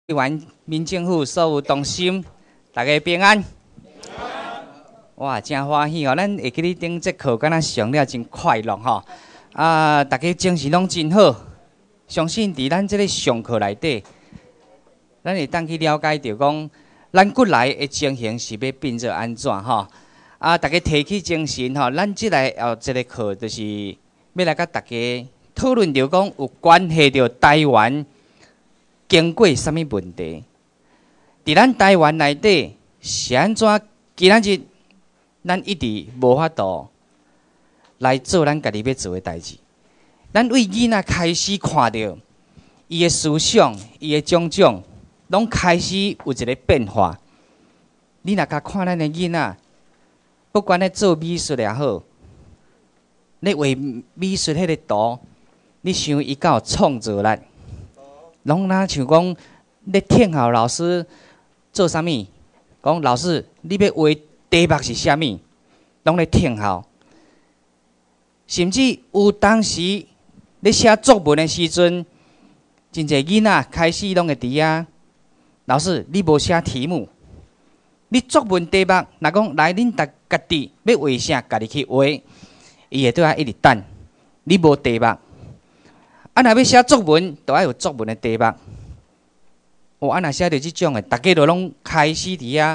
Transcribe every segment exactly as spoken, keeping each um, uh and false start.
台湾民政府所有同心，大家平安。哇，真欢喜哦！咱会记咧顶节课，敢若上了真快乐吼。啊，大家精神拢真好。相信伫咱即个上课内底，咱会当去了解到讲，咱骨内的情形是要变做安怎吼？啊，大家提起精神吼，咱即来后一个课就是要来甲大家讨论着讲有关系着台湾。 经过什么问题？伫咱台湾内底是安怎？今仔日咱一直无法度来做咱家己要做的代志。咱为囡仔开始看到伊的思想、伊的种种，拢开始有一个变化。你若甲看咱的囡仔，不管咧做美术也好，咧画美术迄个图，你想伊敢有创造力？ 拢若像讲，咧听候老师做啥物？讲老师，你要画题目是啥物？拢咧听候。甚至有当时咧写作文的时阵，真侪囡仔开始拢会伫遐。老师，你无写题目，你作文题目，若讲来恁逐家己要画啥，家己去画，伊会对遐一直等。你无题目。 啊，若要写作文，就要有作文的题目。哦，啊，若写着即种的，大家就拢开始伫遐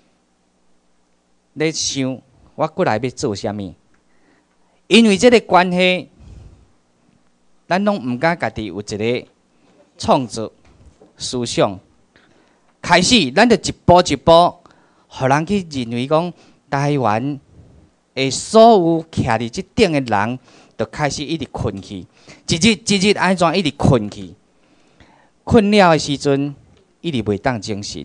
咧想，我过来要做啥物？因为即个关系，咱拢毋敢家己有一个创作思想。开始，咱就一步一步，互人去认为讲，台湾的所有徛伫即顶的人。 就开始一直困去，一日一日安怎一直困去？困了的时阵，一直袂当精神。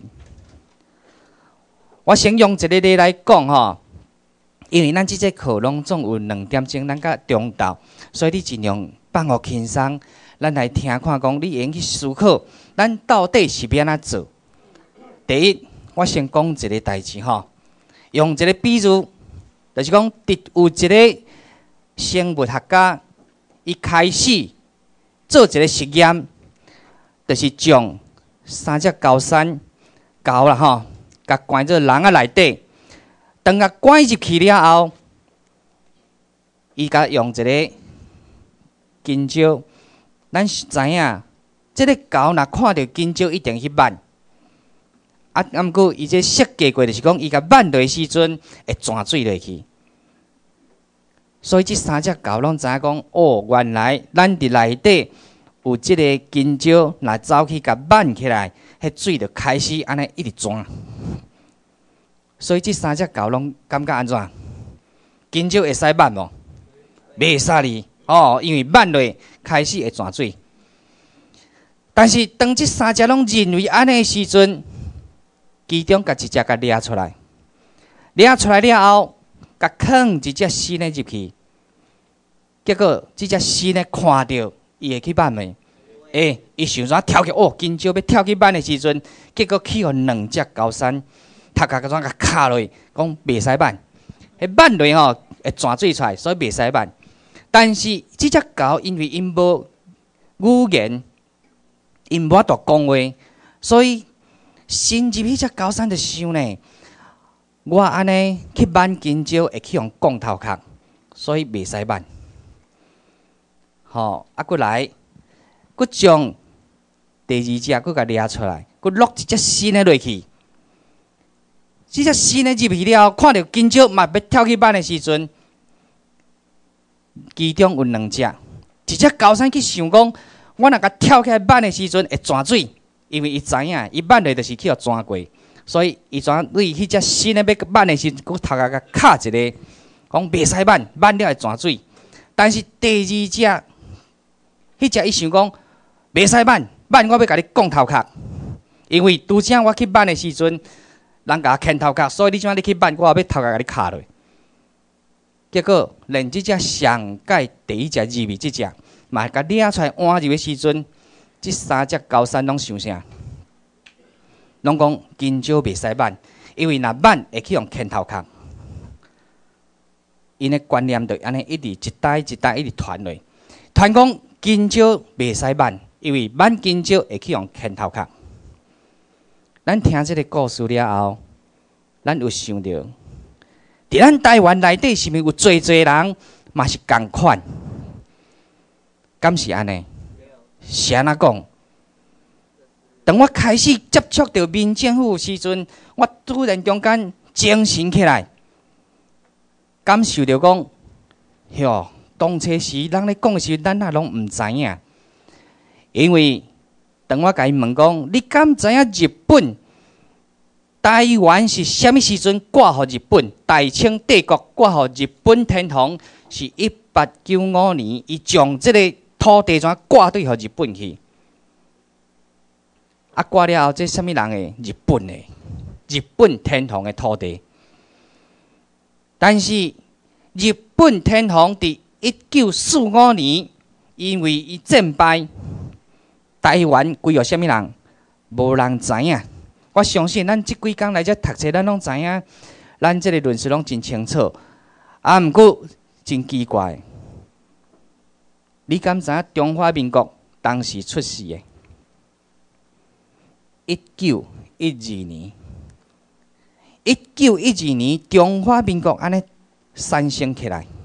我先用一个例来讲吼，因为咱即节课拢总有两点钟，咱甲中昼，所以你尽量放互轻松，咱来听看讲，你用去思考，咱到底是要安怎做？第一，我先讲一个代志吼，用一个比喻，就是讲，伫有一个。 生物学家伊开始做一个实验，就是将三只高山猴啦吼，甲关做笼仔内底，当甲关入去了后，伊甲用一个金蕉，咱知影，即、这个猴若看到金蕉一定去挽。啊，毋过伊这设计过就是讲，伊甲挽落时阵会泉水落去。 所以，这三只狗拢知影讲，哦，原来咱伫内底有即个金蕉，若走去甲挽起来，迄水就开始安尼一直转。所以，这三只狗拢感觉安怎？金蕉会使挽无？袂使哩，哦，因为挽落开始会转水。但是，当这三只拢认为安尼时阵，其中甲一只甲掠出来，掠出来了后。 甲放一只新的入去，结果这只新的看到，伊会去挽袂？诶，伊想怎跳起哦，金蕉要跳去挽的时阵，结果去互两只高山，头壳甲怎甲卡落去，讲袂使挽。迄挽落吼会泉水出来，所以袂使挽。但是这只狗因为因无语言，因无法度讲话，所以新入去只高山就想呢。 我安尼去挽金蕉会去用讲头壳，所以袂使挽。吼，啊，过来，佫将第二只佫甲掠出来，佫落一只新的落去。这只新的入去了后，看到金蕉嘛要跳去挽的时阵，其中有两只，一只高山去想讲，我若甲跳起来挽的时阵会泉水，因为伊知影，伊挽落就是去互泉过。 所以，伊怎对迄只新的要挽的时，佫头壳甲卡一个，讲袂使挽，挽了会泉水。但是第二只，迄只伊想讲袂使挽，挽我要甲你讲头壳，因为拄则我去挽的时阵，人甲我牵头壳，所以你怎你去挽，我也要头壳甲你卡落。结果连即只上界第一只入去，即只嘛甲掠出来换入的时阵，即三只高山拢想啥？ 拢讲金蕉袂使挽，因为若挽会去用牵头壳。因的观念就安尼一直一代一代一直传落，传讲金蕉袂使挽，因为挽金蕉会去用牵头壳。 咱听即个故事了后，咱有想到，伫咱台湾内底是毋是有侪侪人嘛是共款？敢是安尼？是安怎讲？当我开始接触到民政府时阵，我突然中间精神起来，感受到讲，哟，当初时人咧讲时，咱也拢毋知影。因为当我甲伊问讲，你敢知影日本、台湾是啥物时阵挂互日本？大清帝国挂互日本天皇是一八九五年，伊将即个土地怎挂对互日本去？啊，挂了后，这啥物人的？日本的，日本天皇的土地。但是日本天皇伫一九四五年，因为伊战败，台湾归互啥物人？无人知影。我相信咱即几工来遮读册，咱拢知影，咱即个论述拢真清楚。啊，毋过真奇怪，你敢知影中华民国当时出世的？一九一二年，一九一二年，中华民国安尼产生起来。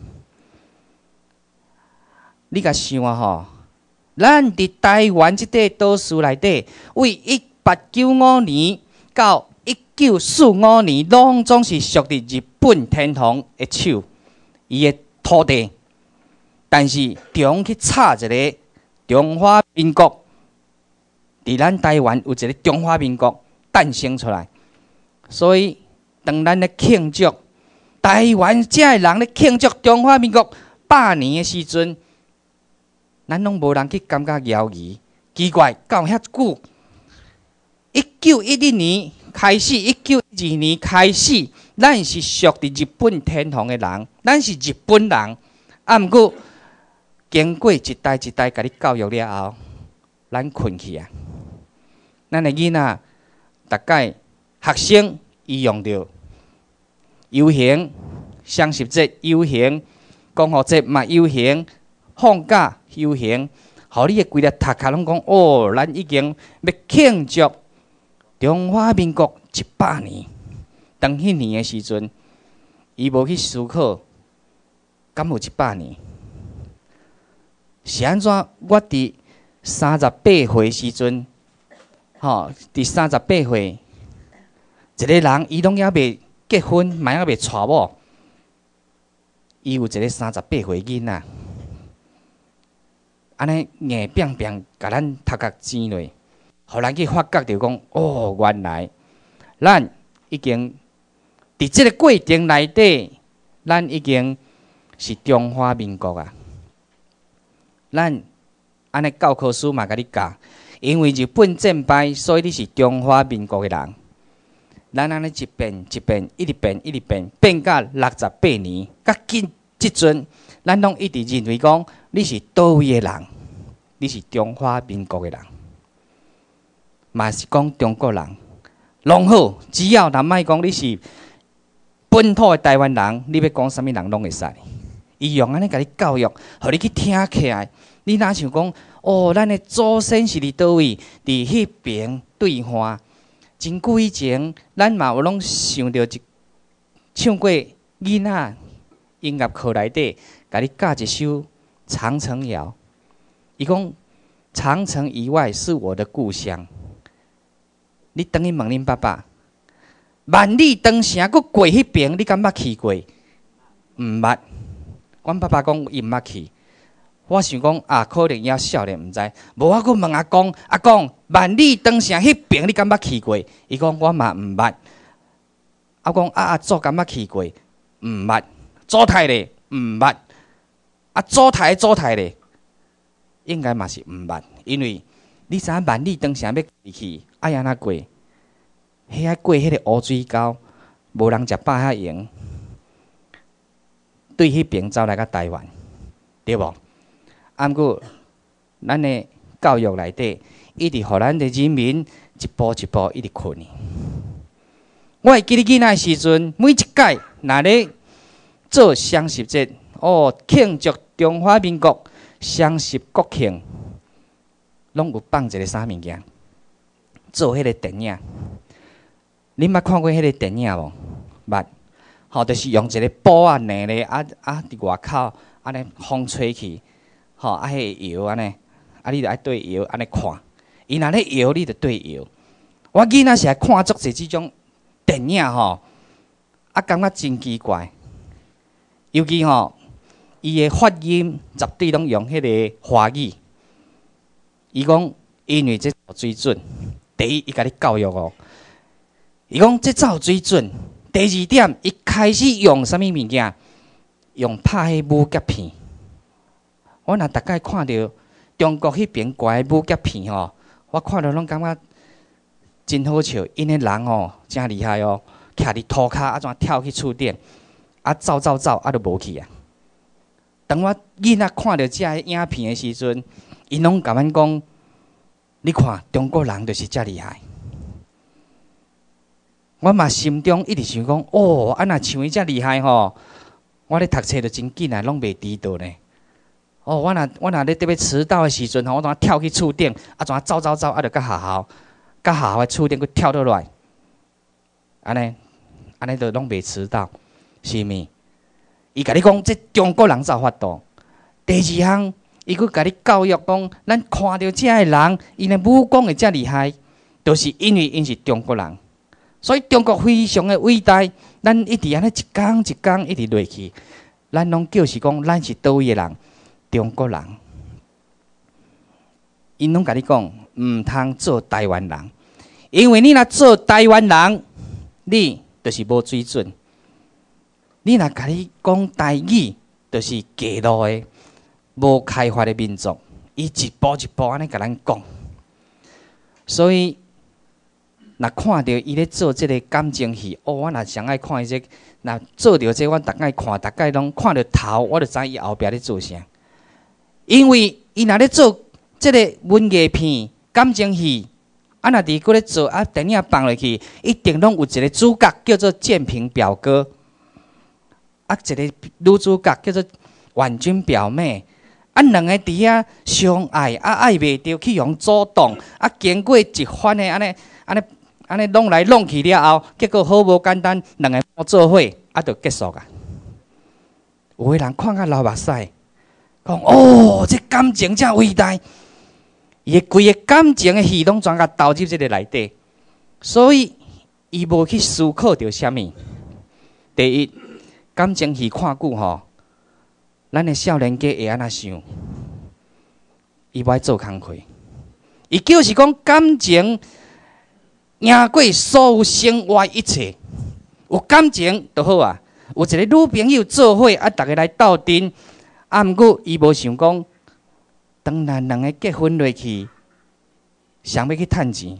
你甲想啊吼，咱伫台湾即块岛屿内底，为一八九五年到一九四五年，拢总是属于日本天皇的手，伊的土地。但是中去插一个中华民国。伫咱台湾有一个中华民国诞生出来，所以当咱咧庆祝台湾遮个人咧庆祝中华民国百年的时阵，咱拢无人去感觉摇移，奇怪，到遐久，一九一一年开始，一九一二年开始，咱是属于日本天皇的人，咱是日本人。啊，毋过经过一代一代甲你教育了后，咱困去啊。咱的囡仔，大概学生伊用着游行、双十节游行、光复节嘛游行、放假游行，互你的规个头壳拢讲哦，咱已经要庆祝中华民国一百年。当迄年的时阵，伊无去思考，敢有一百年？是安怎？我伫三十八岁时阵。吼，伫三十八岁，一个人伊拢还未结婚，嘛还未娶某，伊有一个三十八岁囡仔，安尼硬拼拼甲咱头壳煎落，互咱去发觉着讲，哦，原来咱已经伫即个过程内底，咱已经是中华民国啊。咱安尼教科书嘛，甲你教。因为日本战败，所以你是中华民国的人。咱安尼一变一变，一直变一直变，变到六十八年，甲今即阵，咱拢一直认为讲你是倒位的人，你是中华民国的人，嘛是讲中国人。拢好，只要若莫讲你是本土的台湾人，你要讲啥物人拢会使。伊用安尼甲你教育，互你去听起来。你若想讲？哦，咱的祖先是伫倒位？伫迄边对岸，真久以前，咱嘛有拢想到一唱过囡仔音乐课内底，甲你教一首《长城谣》。伊讲长城以外是我的故乡。你等于问恁爸爸，万里长城佫过迄边，你敢捌去过？毋捌。阮爸爸讲伊毋捌去。我想讲啊，可能也少年毋知，无我阁问阿公，阿公万里长城迄边你敢捌去过？伊讲我嘛毋捌。阿公啊啊，祖敢捌去过？毋捌。祖太咧毋捌。啊，祖太祖太咧，应该嘛是毋捌，因为你知影万里长城要去，爱安怎过？迄个过迄个乌水沟，无人食饱遐闲，对迄边走来到台湾，对无？啊，毋过，咱的教育内底，一直互咱的人民一步一步一直困。我会记得囡仔时阵，每一届若咧做双十节，哦，庆祝中华民国双十国庆，拢有放一个啥物件？做迄个电影， 恁捌看过迄个电影无？捌。吼，就是用一个布啊粘咧，啊啊伫外口安尼风吹去，吼啊迄个摇安尼，啊你着爱对摇安尼看，伊若咧摇，你着对摇。我囡仔是爱看足侪即种电影吼，啊感觉真奇怪，尤其吼伊的发音绝对拢用迄个华语。伊讲因为这有水准，第一伊甲你教育哦，伊讲这有水准。第二点，伊开始用啥物物件？用拍迄武侠片。我若逐摆看到中国迄边怪武侠片吼，我看到拢感觉真好笑。因的人吼真厉害哦，徛伫涂骹啊，怎跳去厝顶，啊走走走啊，就无去啊。当我囡仔看到遮影片的时阵，因拢甲阮讲：你看中国人就是遮厉害。我嘛心中一直想讲，哦，啊若像伊遮厉害吼，我咧读册就真紧啊，拢袂迟到呢。哦，我若我若咧特别迟到的时阵吼，我怎跳去厝顶，啊怎走走走，啊着到学校，到学校的厝顶，佮跳倒来，安尼安尼就拢袂迟到，是毋？伊甲你讲，这中国人才有法度。第二项，伊佮甲你教育讲，咱看到遮个人，因的武功会遮厉害，就是因为因是中国人。所以中国非常的伟大，咱一直安尼一天一天一直落去，咱拢叫是讲咱是倒位的人，中国人。因拢甲你讲，毋通做台湾人，因为你若做台湾人，你就是无水准。你若甲你讲台语，就是假路的、无开发的民族，伊一步一步安尼甲咱讲，所以。若看到伊咧做即个感情戏，哦，我若上爱看伊这，若做着这，我逐爱看，逐概拢看着头，我就知伊后壁咧做啥。因为伊若咧做即个文艺片、感情戏，啊，若伫搁咧做啊，电影放落去，一定拢有一个主角叫做建平表哥，啊，一个女主角叫做婉君表妹，啊，两个伫遐相爱，啊，爱袂着去用主动，啊，经过一番的安尼安尼。安尼弄来弄去了后，结果好无简单，两个做伙啊，就结束啊。有个人看甲流目屎，讲哦，这感情真伟大，伊个规个感情的戏拢全甲投入这个内底，所以伊无去思考着啥物。第一，感情戏看久吼，咱的少年家会安那想，伊无爱做工课，伊就是讲感情。赢过所有生活一切，有感情就好啊。有一个女朋友做伙啊，逐个来斗阵。啊，毋过伊无想讲，当然两个结婚落去，想要去趁钱。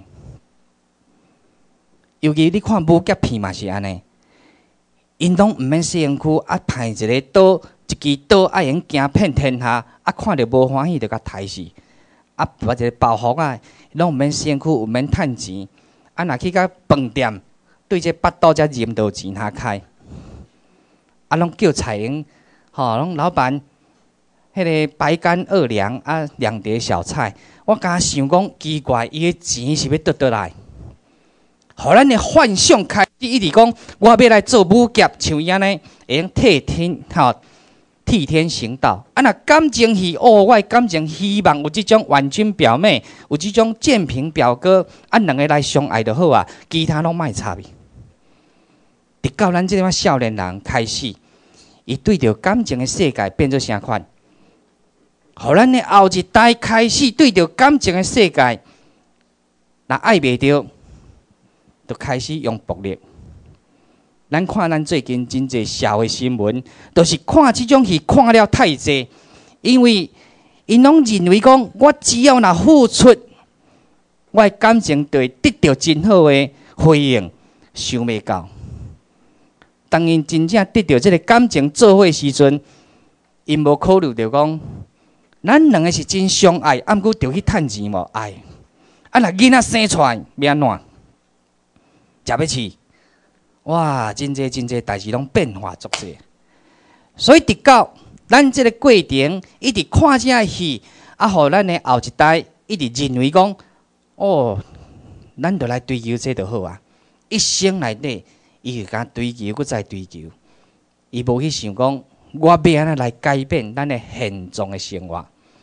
尤其你看武侠片嘛是安尼，因拢毋免洗身躯，啊派一个刀，一支刀啊用行遍天下，啊看着无欢喜就甲刣死。啊，或者包袱啊，拢毋免洗身躯，毋免趁钱。啊，若去到饭店，对这巴肚才任道钱下开，啊，拢叫菜英，吼，拢老板，迄个白干二两啊，两碟小菜。我敢想讲奇怪，伊个钱是要倒倒来？互咱的幻想开始一直讲，我要来做武侠，像伊安尼，会用替天吼替天行道。啊，若感情戏，哦，我感情希望有即种婉君表妹，有即种建平表哥，啊，两个来相爱就好啊，其他拢莫插伊。直到咱即个少年人开始，伊对着感情的世界变做啥款？互咱的后一代开始对着感情的世界，若爱袂着，就开始用暴力。咱看咱最近真侪社会新闻，都、就是看即种戏看了太济，因为因拢认为讲，我只要若付出，我的感情就会得到真好的回应，想袂到。当因真正得到这个感情做伙时阵，因无考虑着讲，咱两个是真相爱，啊，毋过着去趁钱无爱。啊，若囡仔生出来要安怎？食要饲？哇，真济真济代志拢变化足济，所以直到咱即个过程一直看这个戏，啊，互咱的后一代一直认为讲，哦，咱就来追求这就好啊。 一生内底，伊就敢追求，佮再追求。伊无去想讲，我要安怎来改变咱的现状的生活。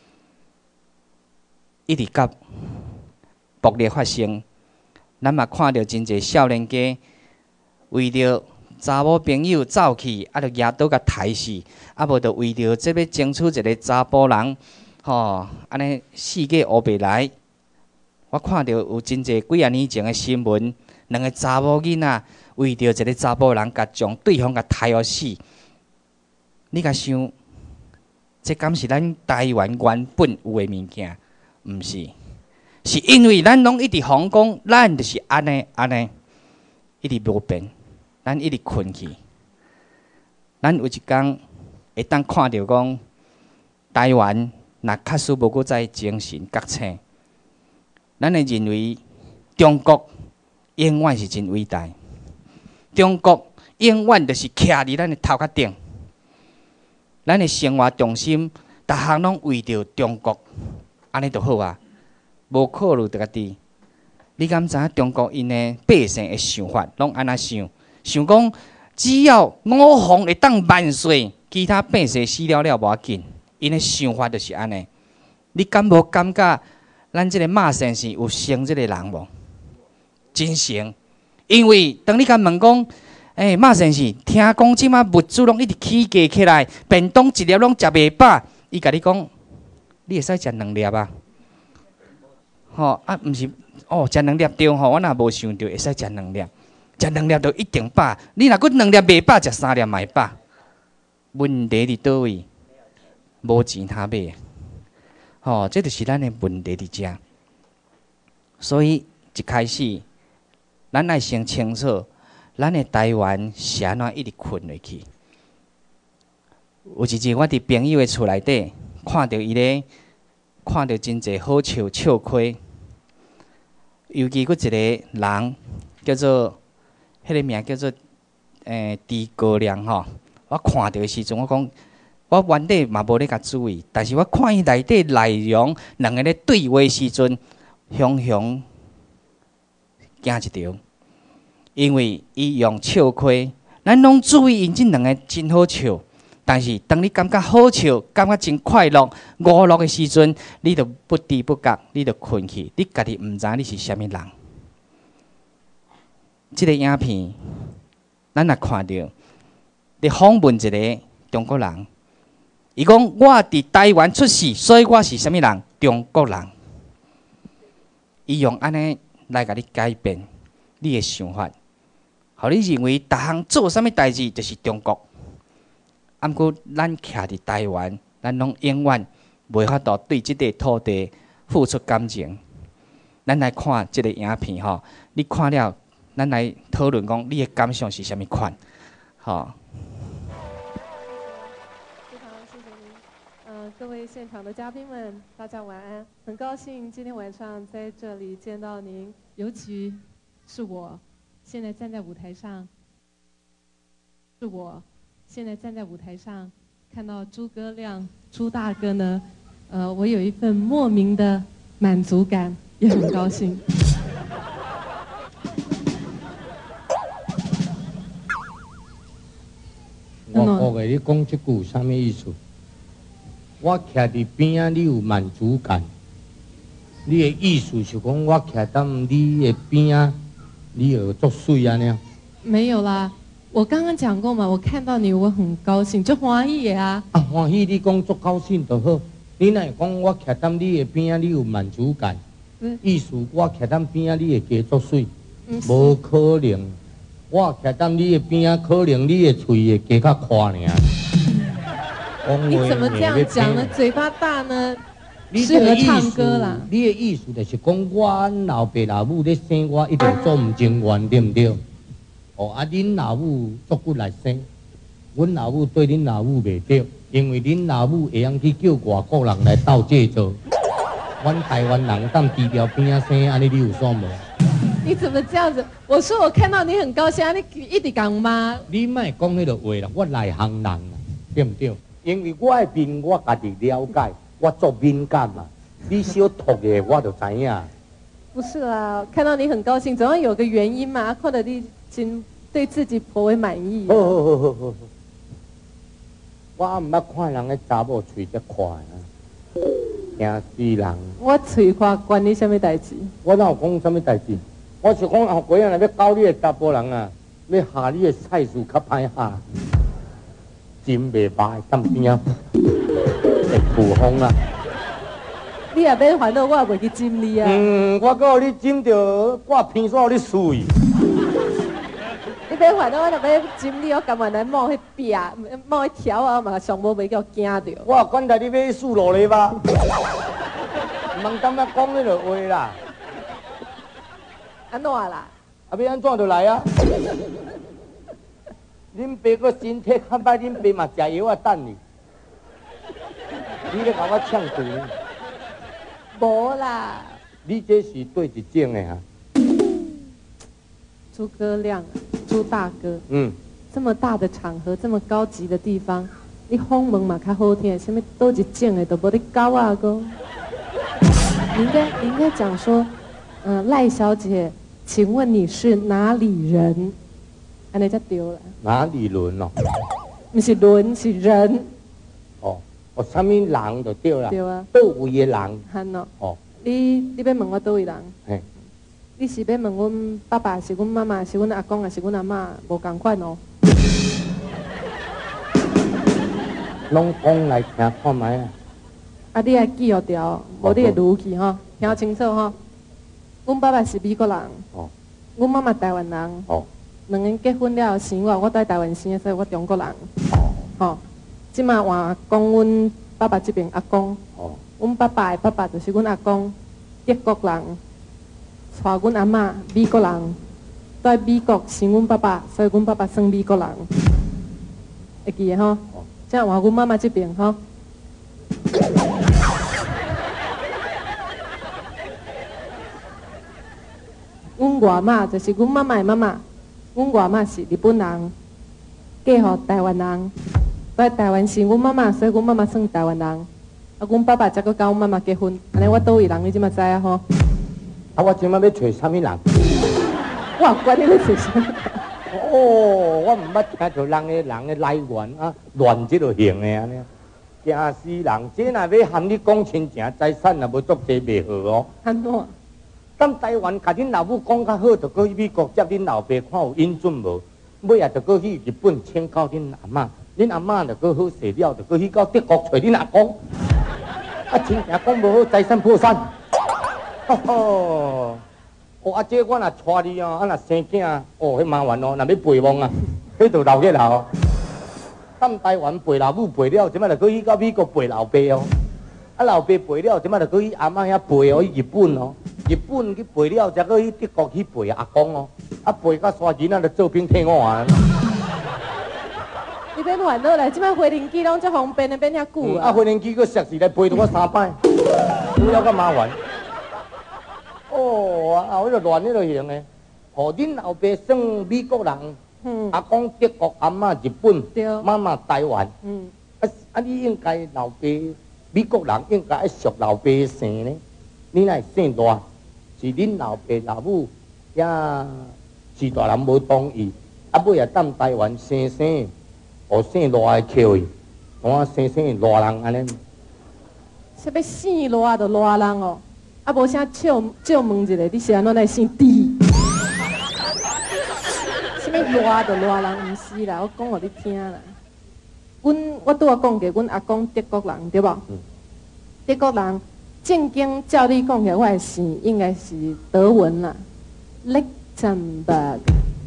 一直到暴力发生，咱嘛看到真侪少年家为着查某朋友走去，啊，着举刀甲刣死，啊，无着为着这要争取一个查甫人，吼，安尼世界乌白来。我看到有真侪几啊年前的新闻，两个查某囡仔为着一个查甫人，甲将对方甲刣互死。你甲想，这敢是咱台湾原本有诶物件？毋是，是因为咱拢一直讲讲，咱就是安尼安尼，一直无变，咱一直困去。咱有一天会当看到讲，台湾若确实无搁再精神觉醒，咱会认为中国永远是真伟大，中国永远就是徛伫咱的头壳顶。咱的生活重心，逐项拢为着中国，安尼就好啊，无考虑家己。你敢知影中国因的百姓的想法拢安怎想？想讲只要五皇会当万岁，其他百姓死了了无要紧。因的想法就是安尼。你敢无感觉咱即个马先生有生即个人无？真生，因为当你甲问讲。诶、欸，马先生，听讲即马物资拢一直起价起来，便当一粒拢食袂饱。伊甲你讲，你会使食两粒啊？吼、哦、啊，毋是哦，食两粒对吼，我若无想到会使食两粒，食两粒就一定饱。你若佫两粒袂饱，食三粒嘛会饱。问题伫倒位？无钱通买。吼、哦，这就是咱的问题伫遮。所以一开始，咱爱先清楚。咱的台湾是安怎一直困落去？有一日，我伫朋友的厝内底看到伊咧，看到真侪好笑笑话，尤其佫一个人叫做，迄、那个名叫做诶诸葛亮吼。我看到的时阵，我讲我原底嘛无咧甲注意，但是我看伊内底内容，两个咧对话时阵，雄雄惊一条。因为伊用笑话，咱拢注意因即两个真好笑。但是当你感觉好笑、感觉真快乐、娱乐的时阵，你就不知不觉，你就困去，你家己毋知你是啥物人。即、这个影片，咱也看到，伫访问一个中国人，伊讲我伫台湾出世，所以我是啥物人？中国人。伊用安尼来甲你改变你的想法。互你认为，逐项做啥物代志就是中国。毋过，咱徛伫台湾，咱拢永远袂法度对即块土地付出感情。咱来看即个影片吼，你看了，咱来讨论讲你的感想是啥物款？吼。 非常谢谢您，呃，各位现场的嘉宾们，大家晚安。很高兴今天晚上在这里见到您，尤其是我。现在站在舞台上，是我现在站在舞台上，看到诸葛亮朱大哥呢，呃，我有一份莫名的满足感，也很高兴。 我学的你讲这句有啥物意思？我徛伫边啊，你有满足感。你的意思是讲我徛在你的边啊？你有作水安尼？ 没有啦，我刚刚讲过嘛，我看到你我很高兴，就欢喜啊。 啊，欢喜你讲足高兴就好。你若讲我徛在你的边啊，你有满足感，意思我徛在边啊，你会加作水，无可能。我徛在你的边啊，可能你的嘴会加较宽尔。 你怎么这样讲呢？嘴巴大呢？适合唱歌啦。 你的意思就是讲，我老爸老母咧生我，一定做唔情愿，对唔对？哦，啊，恁老母做骨来生，阮老母对恁老母袂对，因为恁老母会晓去叫外国人来斗这做。阮台湾人当低调边仔生，安尼你有爽无？ 你怎么这样子？我说我看到你很高兴，啊、你一直讲吗？ 你莫讲迄个话啦，我内行人啦，对唔对？因为我的面我家己了解。我做敏感嘛，你小吐的我就知影。 不是啦，看到你很高兴，总要有个原因嘛。看到你真对自己颇为满意、啊。 好好好好好，我唔捌看人个查某喙遮快啊，惊死人！ 我嘴夸关你什么代志？ 我哪有讲什么代志？我是讲后鬼啊，要搞你个查甫人啊，要下你个菜树较歹下，真袂歹，当边啊，会曝风啊。 你也免烦恼，我也袂去จิ้你啊。 嗯，我告你จิ้着挂片线你水。 你免烦恼，我若要จิ้你，我甘愿来冒迄壁，冒迄条啊嘛，上无袂叫惊着。 我管他你要输落来吧，唔通咁样讲迄落话啦。 安怎啦？ 啊，要安怎就来啊？恁爸个身体较歹，恁爸嘛食药啊等你。你咧甲我呛嘴？ 无啦。 你这是对一种的哈？ 诸葛亮，朱大哥。嗯。这么大的场合，这么高级的地方，你访问嘛较好听，什么倒一种的都无你搞啊哥。你应该你应该讲说，嗯、呃，赖小姐，请问你是哪里人？安尼才对啦。 哪里人哦？ 不是人，是人。 哦，哦，什么人就对啦。 对啊。 倒位的人。 汉哦。 哦。 你你要问我倒位人？ 嘿。 你是要问阮爸爸，是阮妈妈，是阮阿公，还是阮阿嬷？无共款哦。 拢讲来听看卖啊！ 啊，你爱记学条，无你会lưu去吼，听清楚吼。阮爸爸是美国人，哦，阮妈妈台湾人，哦，两个人结婚了生我，我在台湾生的，所以我中国人，哦，吼，即马换讲阮爸爸这边阿公，哦，阮爸爸的爸爸就是阮阿公，德国人，带阮阿嬷美国人，在美国生阮爸爸，所以阮爸爸算美国人，会记的吼。这样换阮妈妈这边吼。阮外妈就是阮妈妈的妈妈，阮外妈是日本人，嫁予台湾人，在台湾生阮妈妈，所以阮妈妈算台湾人。啊，阮爸爸才阁甲阮妈妈结婚，安尼我倒位人你即马知啊吼？ 啊，我即马要找啥物人？ 我管你要找啥？ 哦，我毋捌听到人的人的来源啊，乱即落型的安尼，惊死人！这若要含你讲亲情财产，也无足济袂好哦。 安怎？ 咱台湾甲恁老母讲较好，就过去美国接恁老爸看有英准无？尾啊，就过去日本请教恁阿嬷，恁阿嬷就过好势了，就过去到德国找恁阿公。啊，亲情讲无好，财产破产。吼吼！哦，啊，这我若带你哦，啊，若生囝，哦，迄麻烦哦，若要陪亡啊，迄就老个老。咱台湾陪老母陪了，即摆就过去到美国陪老爸哦。啊，老爸陪了，即摆就过去阿嬷遐陪哦，去日本哦。日本去陪了，才过去德国去陪阿公哦。啊，陪到山钱啊，就做兵退伍啊。 你别烦恼啦，即摆回零机拢遮方便的，变遐久啊。啊，回零机个实时来陪着我三摆，有了个麻烦。哦，啊，我就乱迄落型的。哦，恁老爸算美国人，嗯，阿公德国，阿嬷日本，对，妈妈台湾，嗯，啊啊，你应该老爸美国人应该爱属老爸姓呢，你乃姓大，是恁老爸老母也是大人无同意，啊尾也当台湾生生，哦姓大的扣伊，我生生大人安尼。 啥要姓大就大人哦。啊，无啥笑笑问一下，你是安怎来姓弟？什么热就热人，毋是啦，我讲互你听啦。阮我拄仔讲过，阮阿公德国人对无？嗯、德国人正经照你讲起来，我的姓应该是德文啦 ，Lichtenberg。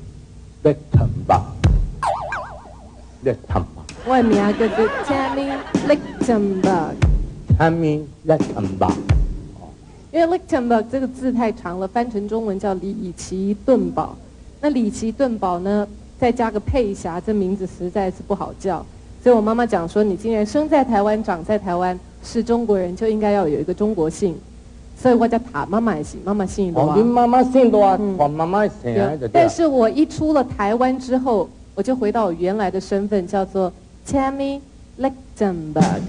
Lichtenberg。Lichtenberg。 我的名叫做 Tammy Lichtenberg。 Tammy Lichtenberg。 因为 Lichtenberg 这个字太长了，翻成中文叫里奇顿堡。那里奇顿堡呢，再加个佩霞，这名字实在是不好叫。所以我妈妈讲说，你既然生在台湾，长在台湾，是中国人，就应该要有一个中国姓。所以我叫塔妈妈也行，妈妈姓罗。 哦，你妈妈姓罗，我妈妈姓啊，就对。 但是我一出了台湾之后，我就回到我原来的身份，叫做 Tammy Lichtenberg。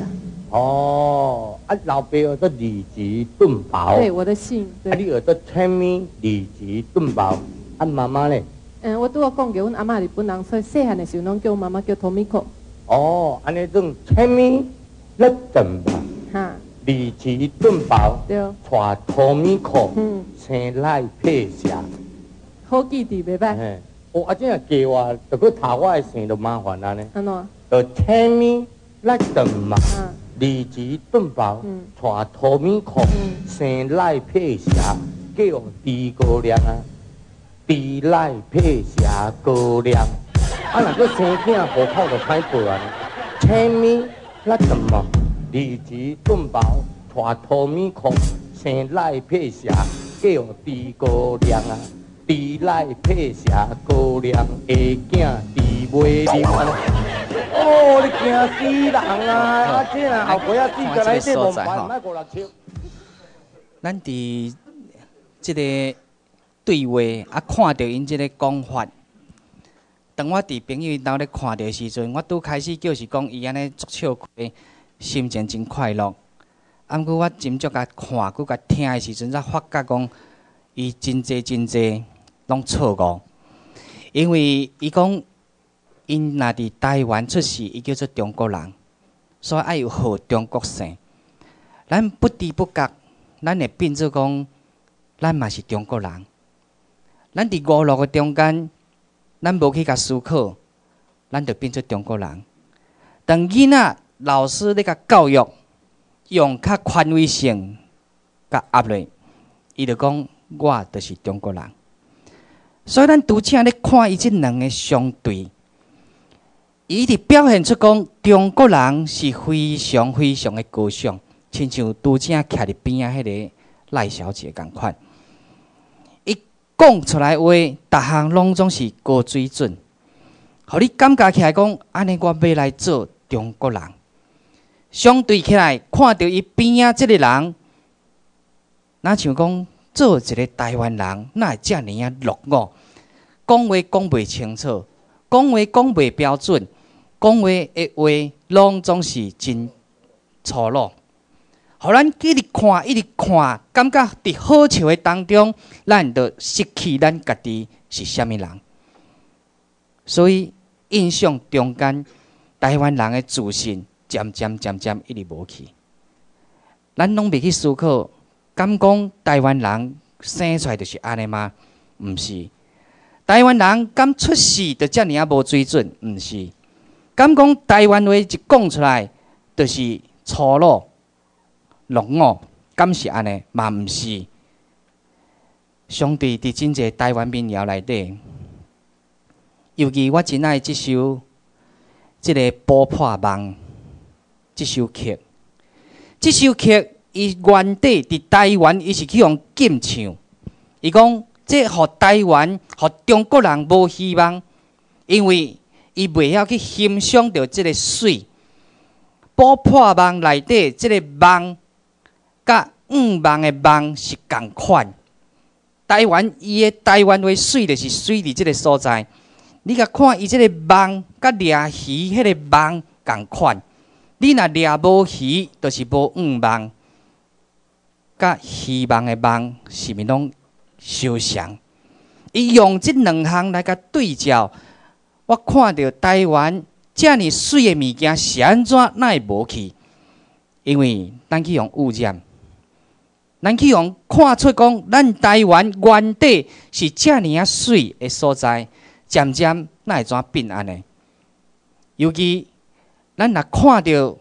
哦，啊，老爸叫做李吉炖包。 对，我的姓。对。 啊，你叫做青米李吉炖包。啊，妈妈呢？ 嗯，我拄我讲过，阮阿嬷日本人，所以细汉的时候，拢叫我妈妈叫 Tomiko。 哦，安尼种青米咧炖包。 哈。 李吉炖包。 对。 带 Tomiko。 嗯。 生来配下。 好记伫袂歹。 嘿，哦，啊，这样加我，着佮读我的姓就麻烦啦呢。 安怎？ 就青米来炖嘛。 嗯。 李吉炖包。嗯。带 Tomiko。嗯。生来配下，叫猪高粱啊。猪来配下高粱。啊，若佮生囝户口就歹报啊。青米来炖嘛。李吉炖包。带 Tomiko。生来配下，叫猪高粱啊。猪来配下高粱，下囝猪袂啉啊！哦，你惊死人啊！啊，这啊后辈啊，自家来这门牌，卖五六千。 咱伫即个对话啊，看到因即个讲法，当我伫朋友因兜咧看到时阵，我拄开始就是讲伊安尼足笑开，心情真快乐。啊，毋过我斟酌甲看，佮甲听的时阵，才发觉讲伊真济真济。拢错误，因为伊讲，因若伫台湾出世，伊叫做中国人，所以爱有号中国姓。咱不知不觉，咱会变做讲，咱嘛是中国人。咱伫五路嘅中间，咱无去甲思考，咱就变做中国人。当囡仔老师咧甲教育，用较权威性甲压力，伊就讲我就是中国人。所以，咱拄则咧看伊即两个相对，伊伫表现出讲中国人是非常非常的高尚，亲像拄则徛伫边仔迄个赖小姐共款。伊讲出来话，逐项拢总是高水准，互你感觉起来讲，安尼我要来做中国人。相对起来，看到伊边仔即个人，哪像讲？做一个台湾人，哪会遮尔啊落伍？讲话讲袂清楚，讲话讲袂标准，讲话的话拢总是真粗鲁。互咱一直看，一直看，感觉伫好笑的当中，咱就失去咱家己是虾米人。所以印象中间，台湾人的自信渐渐渐渐一直无去。咱拢袂去思考。敢讲台湾人生出来就是安尼吗？毋是。台湾人敢出世就遮尔啊无水准？毋是。敢讲台湾话一讲出来就是粗鲁、落伍？敢是安尼？嘛毋是。相对伫真济台湾民谣内底，尤其我真爱即首即、这个《补破梦》即首曲，即首曲。伊原底伫台湾，伊是去用禁唱。伊讲，这互台湾、互中国人无希望，因为伊袂晓去欣赏到即个水。补破梦内底即个梦，甲五梦的梦是共款。台湾伊的台湾话水，就是水伫即个所在。你甲看伊即个梦，甲掠鱼迄个梦共款。你若掠无鱼，就是无五梦。甲希望的梦是咪拢相像？伊用即两项来甲对照，我看到台湾遮尔水的物件是安怎，哪会无去？因为咱去用污染，咱去用看出讲，咱台湾原底是遮尔啊水的所在，渐渐哪会怎变安尼？尤其咱若看到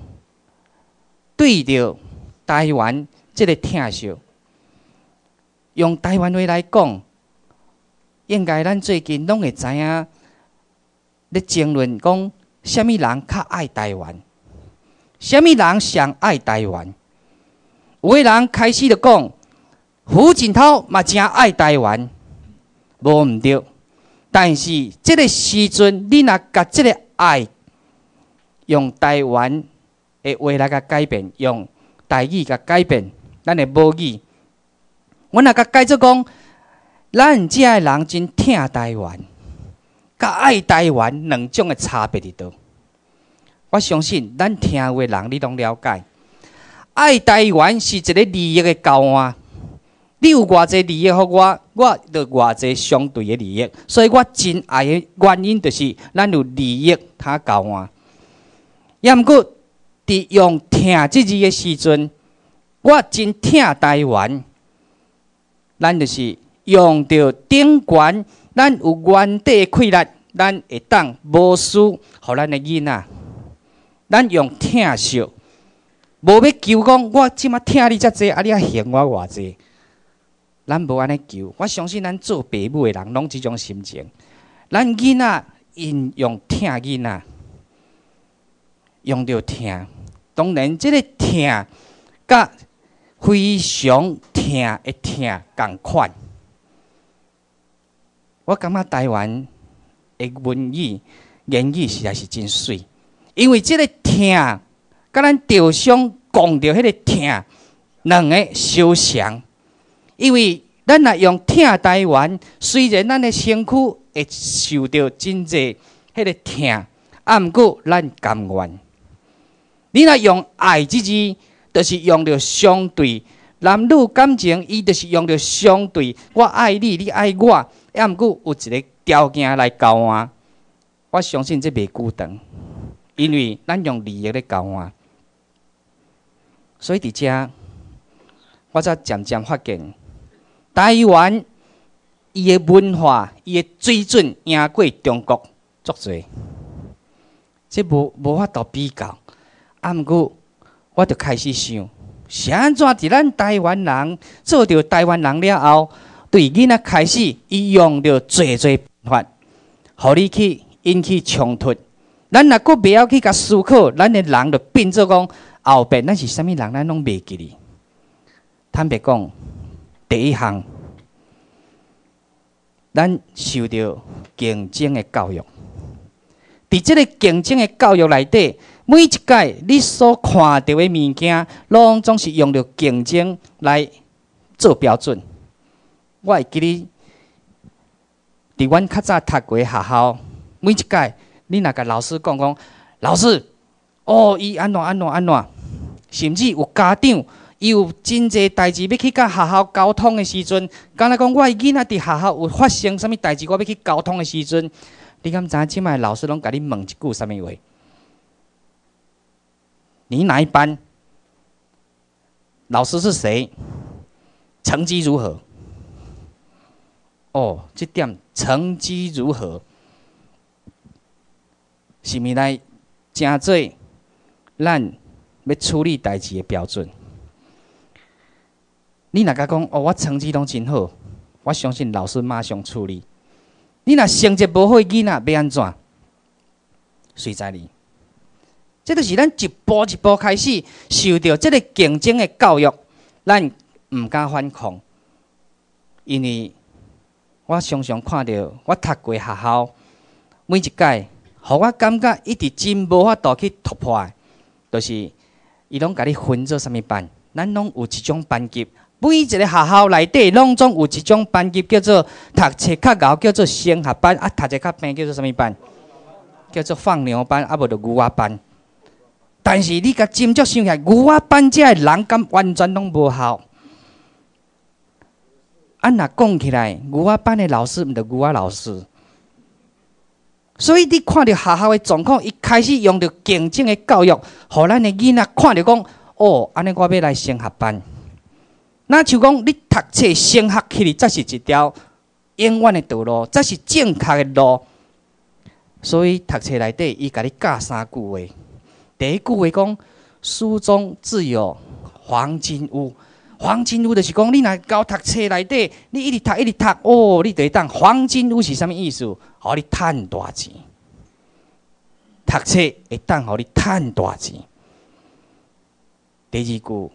对着台湾。即个疼惜，用台湾话来讲，应该咱最近拢会知影，咧争论讲，虾米人较爱台湾，虾米人上爱台湾。有个人开始就讲，胡锦涛嘛真爱台湾，无毋对。但是即个时阵，你若甲即个爱，用台湾的话来甲改变，用台语甲改变。咱的母语，我若甲改做讲，咱遮个人真疼台湾，甲爱台湾两种的差别伫倒。 我相信咱听话人你拢了解。爱台湾是一个利益的交换，你有偌济利益互我，我就偌济相对的利益。所以我真爱的原因就是咱有利益他交换。也毋过，伫用“听”即字的时阵，我真听台湾。咱就是用着顶悬，咱有原地的气力，咱会当无私，互咱的囡仔。咱用听惜，无要求讲，我即马听你遮济，啊，你啊嫌我偌济。咱无安尼求，我相信咱做爸母的人拢即种心情。咱囡仔因用听囡仔，用着听。当然，即、这个听，甲非常听的听共款。我感觉台湾的文语言语实在是真水，因为即个听，甲咱着想讲着迄个听，两个相像。因为咱若用听台湾，虽然咱的身躯会受到真济迄个听，啊，毋过咱甘愿。你若用爱之字，就是用着相对男女感情，伊就是用着相对。我爱你，你爱我，啊，毋过有一个条件来交换。我相信这袂久长，因为咱用利益咧交换。所以伫遮，我才渐渐发现。台湾伊的文化、伊的水准赢过中国足侪，这无无法度比较。啊，毋过我就开始想，是安怎伫咱台湾人做着台湾人了后，对囡仔开始伊用着侪侪办法，互你去引起冲突。咱若阁袂晓去甲思考，咱的人就变做讲后边咱是啥物人，咱拢袂记哩。坦白讲。第一项，咱受到竞争的教育。伫这个竞争的教育内底，每一届你所看到的物件，拢总是用着竞争来做标准。我会记哩，伫阮较早读过学校，每一届你若甲老师讲讲，老师，哦，伊安怎安怎安怎，甚至有家长。伊有真济代志要去甲学校沟通的时阵，敢若讲我的囡仔伫学校有发生啥物代志，我要去沟通的时阵，你敢知影即摆老师拢甲你问一句啥物话？你哪一班？老师是谁？成绩如何？哦，这点成绩如何？是毋是来真做咱要处理代志的标准？你若甲讲哦，我成绩拢真好，我相信老师马上处理。你若成绩无好，囡仔要安怎？随在你。这就是咱一步一步开始受到这个竞争的教育，咱唔敢反抗，因为我常常看到我读过学校，每一届，互我感觉一直真无法度去突破的，就是伊拢甲你分做啥物班，咱拢有一种班级。每一个学校内底，拢总有一种班级叫做读册较高，叫做升学班；啊，读册较平叫做啥物班？叫做放牛班，啊，无就牛仔班。但是你甲斟酌想起来，牛仔班这的人敢完全拢无效。啊，若讲起来，牛仔班的老师毋着牛仔老师。所以你看到学校的状况，伊开始用着竞争的教育，互咱的囡仔看着讲，哦，安尼我要来升学班。那像讲，你读册升学起来，才是一条永远的道路，才是正确的路。所以读册内底，伊甲你教三句话。第一句话讲：书中自有黄金屋。黄金屋就是讲，你若到读册内底，你一直读一直读，哦，你就会当黄金屋是啥物意思？互你趁大钱。读册会当互你趁大钱。第二句。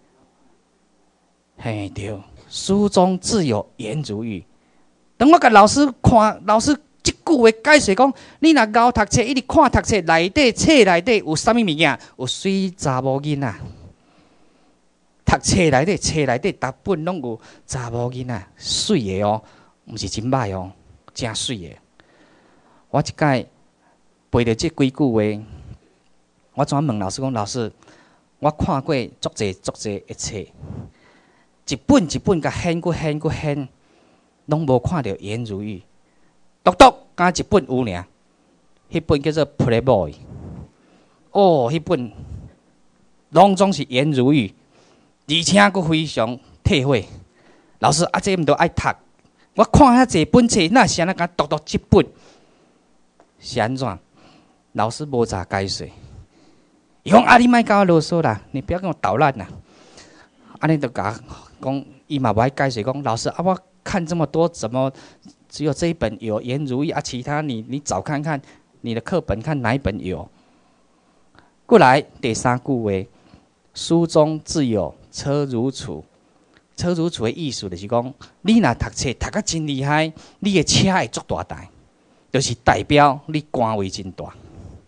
嘿，对，书中自有颜如玉。当我甲老师看，老师即句话解释讲，你若熬读册，一直看读册内底册内底有啥物物件？有水查某囡仔。读册内底册内底逐本拢有查某囡仔，水的哦，毋是真歹哦，真水的。我一摆背着即几句话， 我怎问老师讲，老师，我看过足济足济的册，一本一本甲掀过掀过掀，拢无看到颜如玉，独独敢一本有尔，迄本叫做《Playboy》。哦，迄本拢总是颜如玉，而且佫非常退火。老师啊，这毋着爱读。我看遐济本册，那是安怎敢独独即本？是安怎？老师无查解说。伊讲啊，你莫甲我啰嗦啦，你不要跟我捣乱啦。安尼就甲讲，伊嘛无爱解释讲，老师啊，我看这么多，怎么只有这一本有颜如玉啊？其他你你找看看，你的课本看哪一本有？过来第三句话，书中自有车如杵。车如厝的意思就是讲，你若读册读甲真厉害，你的车会足大台，就是代表你官位真大。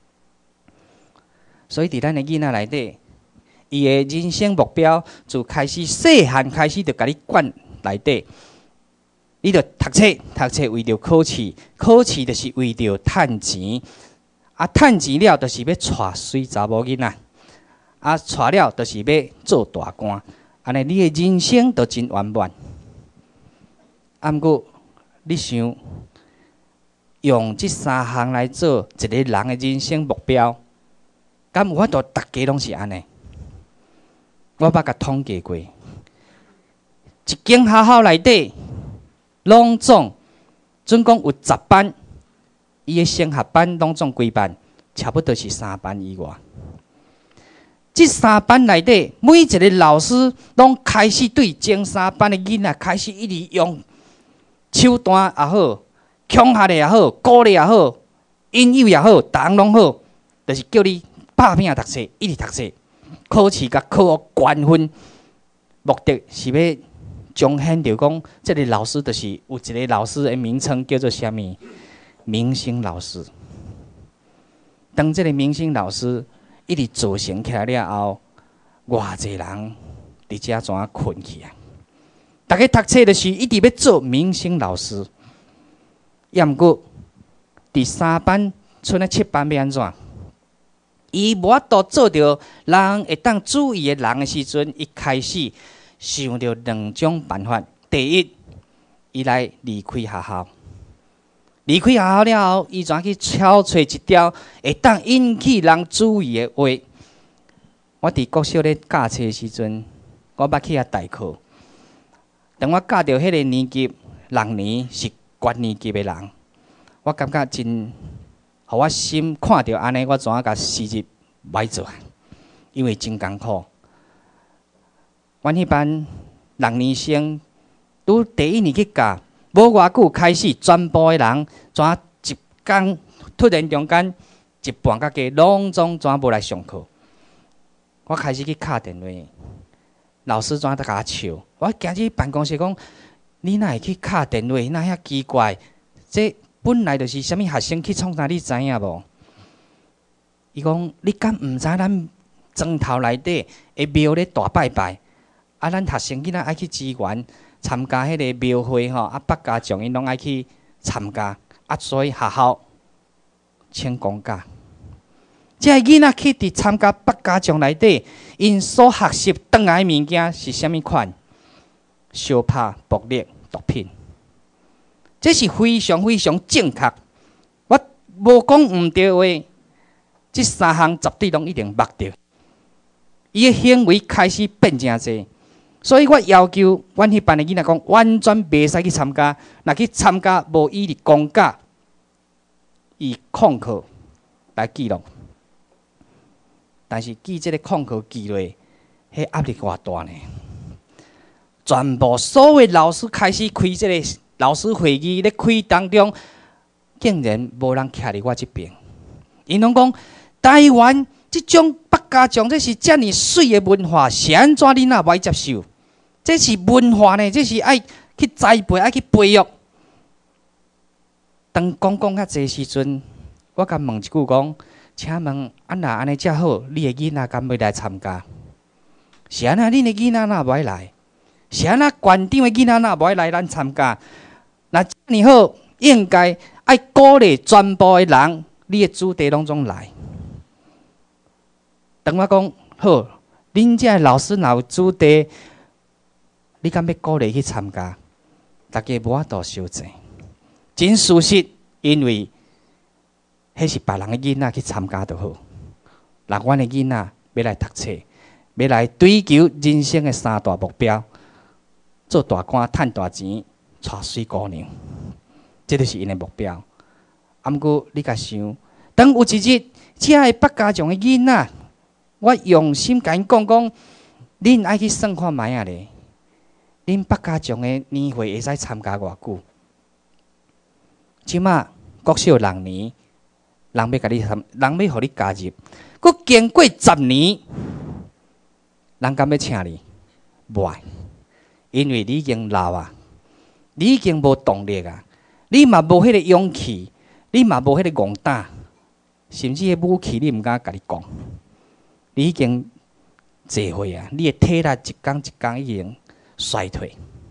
所以伫咱的囡仔内底，伊的人生目标就开始细汉开始就甲你灌内底。你着读册，读册为着考试，考试就是为着趁钱，啊，趁钱了就是要娶水查某囡仔，啊，娶了就是要做大官。安尼，你的人生就真圆满。啊，毋过你想用这三项来做一个人的人生目标，敢有法度大家拢是安尼？我捌甲统计过，一间学校内底，拢总总共有十班，伊的升学班拢总几班？差不多是三班以外。这三班内底，每一个老师拢开始对前三班的囡仔开始一直用手段也好、恐吓的也好、鼓励也好、引诱也好，逐项拢好，就是叫你拍拼读册，一直读册，考试甲考到高分，目的是要彰显着讲，这个老师就是有一个老师的名称叫做啥物？明星老师。当这个明星老师一直造成起来了后，偌济人伫遮怎啊困去啊？大家读册就是一直要做明星老师，也毋过第三班剩咧七班要安怎？伊无法度做着人会当注意的人的时阵，伊开始想着两种办法。第一，伊来离开学校。离开学校了后，伊怎去敲找一条会当引起人注意的话？我伫国小咧教册的时阵，我捌去遐代课。当我教着迄个年级六年是高年级的人，我感觉真，互我心看着安尼，我怎啊甲时日歹做？因为真艰苦。阮迄班六年生，拄第一年去教。无偌久开始，全部的人怎一天突然中间一半甲加拢总怎无来上课？我开始去敲电话，老师怎在甲我笑？我行去办公室讲：你哪会去敲电话？那遐奇怪？这本来就是啥物学生去创啥？你知影无？伊讲：你敢毋知咱庄头内底会庙咧大拜拜？啊，咱学生囡仔爱去支援。参加迄个庙会吼，啊，八家将因拢爱去参加，啊，所以学校请公假。即个囡仔去伫参加八家将内底，因所学习倒来的物件是啥物款？相拍、暴力、毒品，这是非常非常正确。我无讲毋对话，这三项绝对拢一定捌着。伊的行为开始变诚济。所以我要求阮迄班的囡仔讲，完全袂使去参加。若去参加，无伊伫公假，以旷课来记录。但是记这个旷课记录，迄压力偌大呢？全部所有老师开始开这个老师会议咧开当中，竟然无人徛伫我这边。因拢讲台湾这种百家将，这是遮尔水的文化，是安怎你若歹接受？这是文化呢，这是爱去栽培、爱去培育。当讲讲较济时阵，我甲问一句讲：请问，啊若安尼遮好，你的囡仔敢要来参加？是安那，恁的囡仔哪无爱来？是安那，馆长的囡仔哪无爱来咱参加？那遮尔好，应该爱鼓励全部的人，你的子弟拢总来。 当我讲好，恁遮老师若有主题，你敢要鼓励去参加？大家无法度收钱，真事实，因为迄是别人的囡仔去参加就好。若阮的囡仔要来读册，要来追求人生的三大目标，做大官、赚大钱、娶水姑娘，这就是因的目标。啊，毋过你甲想，当有一日，遮个北家长的囡仔，我用心甲因讲讲，恁爱去算看卖啊咧。恁北家长的年会会使参加偌久？即马国小六年，人要甲你参，人要互你加入，佮经过十年，人敢要请你？无爱，因为你已经老啊，你已经无动力啊，你嘛无迄个勇气，你嘛无迄个勇胆，甚至迄武器你毋敢甲你讲，你已经坐岁啊，你的体力一天一天已经衰退。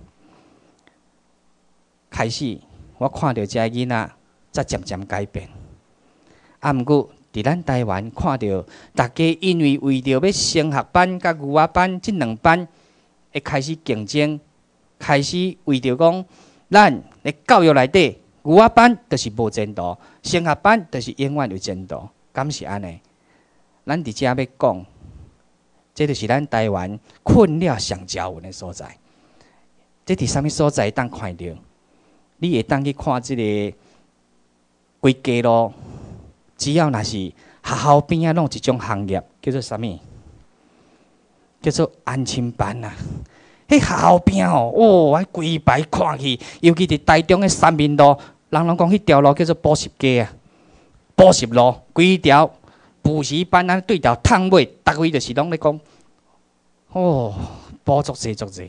开始，我看到遮囡仔才渐渐改变。啊，毋过伫咱台湾看到，大家因为为着要升学班甲语仔班即两班，会开始竞争，开始为着讲，咱的教育内底，语仔班就是无前途，升学班就是永远有前途。敢是安尼？咱伫遮要讲，这就是咱台湾困扰上招稳的所在。这伫啥物所在当看到？你会当去看即个规家路，只要若是学校边啊，拢有一种行业叫做啥物？叫做安亲班啊！迄学校边哦，哦，迄规排看去，尤其伫台中的三民路，人拢讲迄条路叫做补习街啊，补习路，规条补习班啊，对条窗尾，逐位就是拢咧讲，哦，补足济足济。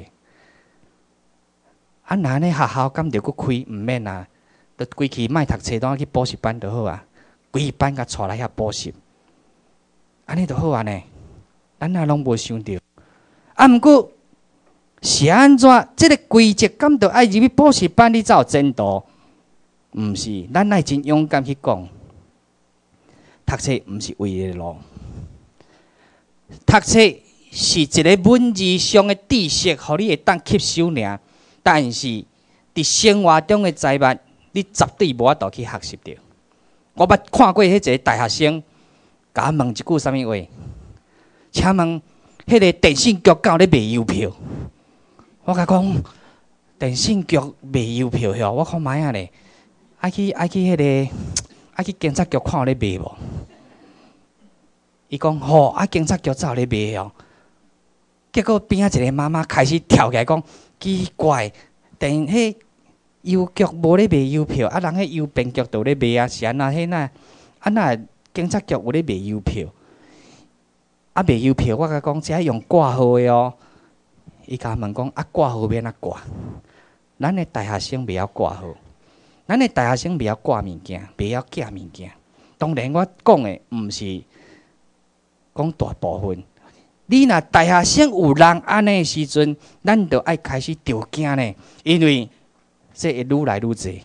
啊，那呢学校敢着佫开？毋免啊，着规气莫读册，当去补习班就好啊。规班甲带来遐补习，安尼就好啊呢。咱也拢无想着。啊，毋过是安怎？即、这个规则敢着爱入去补习班，你才有前途？毋是，咱爱真勇敢去讲，读册毋是唯一的路。读册是一个文字上的知识，互你会当吸收尔。但是，伫生活中的财物，你绝对无法度去学习着。我捌看过迄一个大学生，甲我问一句啥物话？请问，迄个电信局敢有咧卖邮票？我甲讲，电信局卖邮票吼，我看卖啊咧，爱去爱去迄个，爱去警察局看有咧卖无？伊讲吼，啊警察局才有咧卖哦。结果边仔一个妈妈开始跳起来讲。奇怪，电迄邮局无咧卖邮票，啊人迄邮便局都咧卖啊，是安那迄那，啊那警察局有咧卖邮票，啊卖邮票，我甲讲，只用挂号的哦。伊甲问讲，啊挂号免啊挂？咱的大学生袂晓挂号，咱的大学生袂晓挂物件，袂晓寄物件。当然，我讲的毋是讲大部分。你若大学生有人安尼的时阵，咱就爱开始着惊呢，因为这会愈来愈济。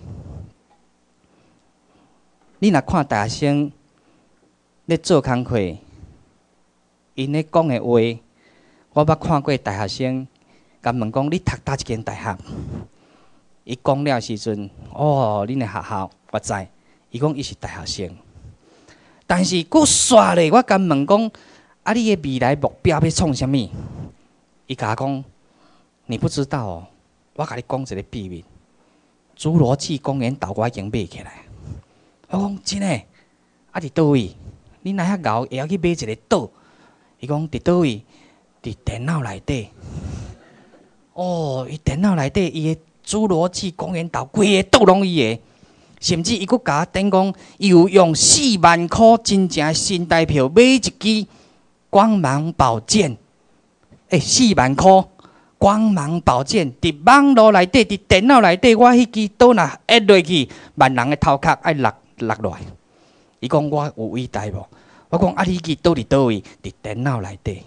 你若看大学生咧做工课，因咧讲的话，我捌看过大学生甲问讲：你读叨一间大学？伊讲了时阵，哦，恁的学校我知。伊讲伊是大学生，但是佫煞咧，我甲问讲。啊！你的未来目标要创啥物？伊甲我讲，你不知道哦。我甲你讲一个秘密，侏罗纪公园岛我已经买起来。我讲真诶，啊伫倒位？你若遐敖会晓去买一个岛？伊讲伫倒位？伫电脑内底。哦，伊电脑内底伊的侏罗纪公园岛规个岛拢伊的，甚至伊佫甲我等讲，伊有用四万箍真正新台票买一支。光芒宝剑，诶、欸，四万箍！光芒宝剑伫网络内底，伫电脑内底，我迄支刀若压落去，万人的头壳爱落落落来。伊讲我有伟大无？我讲啊，你支刀伫倒位？伫电脑内底。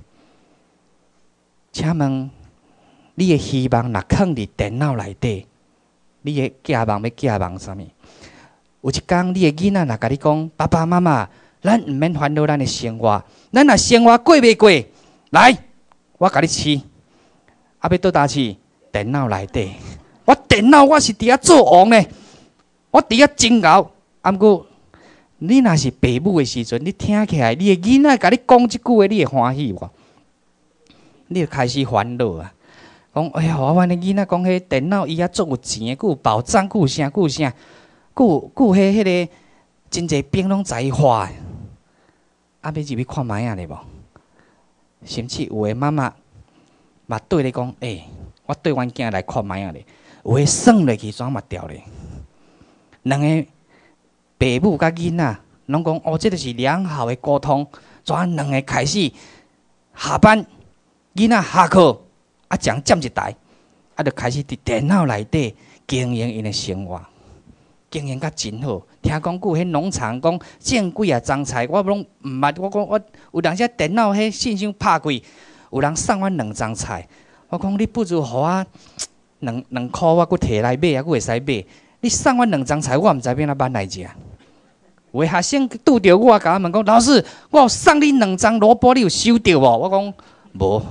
请问，你的希望若放伫电脑内底，你的寄望要寄望啥物？有一天，你的囡仔若甲你讲，爸爸妈妈， 咱毋免烦恼咱的生活，咱若生活过袂过，来，我甲你试，啊，要倒搭试？电脑内底，我电脑我是伫遐做王呢，我伫遐真熬。啊，毋过你若是爸母的时阵，你听起来，你的囡仔甲你讲即句话，你会欢喜无？你就开始烦恼啊！讲，哎呀，我阮的囡仔讲，迄电脑伊遐足有钱的，佫有保障，佫有啥，佫有啥，佫有佫有迄迄个真侪兵拢知伊花的。啊，要入去看卖啊咧无？甚至有的妈妈嘛对咧讲，诶、欸，我对阮囝来看卖啊咧，有诶算落去怎嘛掉咧？两个爸母甲囡仔拢讲，哦，这就是良好的沟通。怎两个开始下班，囡仔下课。啊，将占一台，啊，就开始伫电脑内底经营因的生活，经营甲真好。听讲过迄农场讲种几啊种菜，我拢毋捌。我讲我有当时电脑迄信箱拍开，有人送我两种菜，我讲你不如互我两两箍，我佫摕来买，啊，佫会使买。你送我两种菜，我毋知变哪办来食。有诶学生拄着我，甲我问讲，老师，我有送你两种萝卜，你有收到无？我讲无。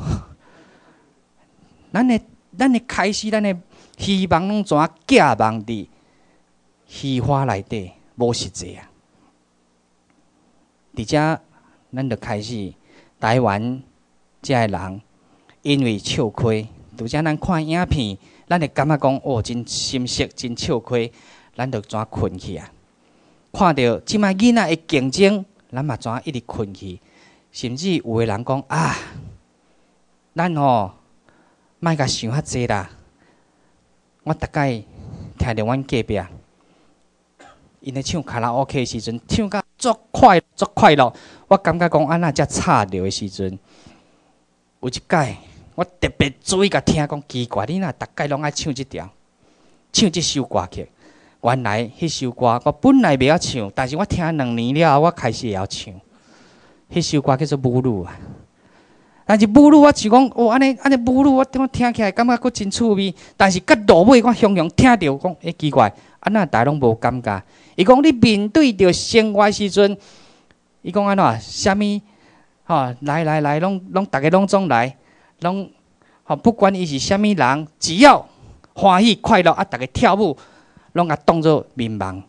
咱的咱的开始，咱的希望拢怎寄望伫虚华内底，无实际啊！伫遮，咱就开始台湾遮个人，因为笑亏，拄则咱看影片，咱会感觉讲哦，真心塞，真笑亏，咱就怎困去啊？看到即摆囡仔的竞争，咱嘛怎一直困去？甚至有个人讲啊，咱吼。莫甲想遐济啦！我逐摆听着阮隔壁，因咧唱卡拉 OK 的时阵，唱甲足快足快乐。我感觉讲安那才吵着的时阵，有一摆我特别注意甲听讲，奇怪，你若逐摆拢爱唱即条，唱即首歌曲。原来迄首歌我本来袂晓唱，但是我听两年了，我开始会晓唱。迄首歌叫做《母乳》啊。但是母乳，我是讲，哦，安尼安尼母乳，我听听起来感觉佫真趣味。但是到落尾，我雄雄听到讲，诶，奇怪，安那大拢无感觉。伊讲你面对着生活时阵，伊讲安怎？虾米？吼，来来来，拢拢逐个拢总来，拢吼，不管伊是虾米人，只要欢喜快乐啊，逐个跳舞，拢甲当作民望。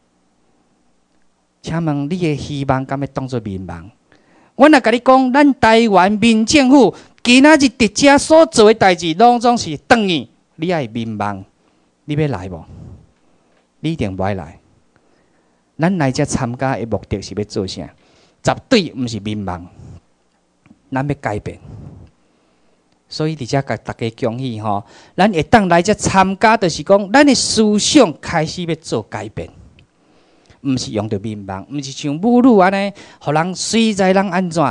请问你的希望敢要当作民望？我若甲你讲，咱台湾民政府今仔日伫遮所做的代志，拢总是等于你爱民望，你要来无？你一定不爱来。咱来遮参加的目的是要做啥？绝对毋是民望，咱要改变。所以伫遮甲大家恭喜吼，咱会当来遮参加，就是讲咱的思想开始要做改变。毋是用着民望，毋是像母乳安尼，互人随在人安怎？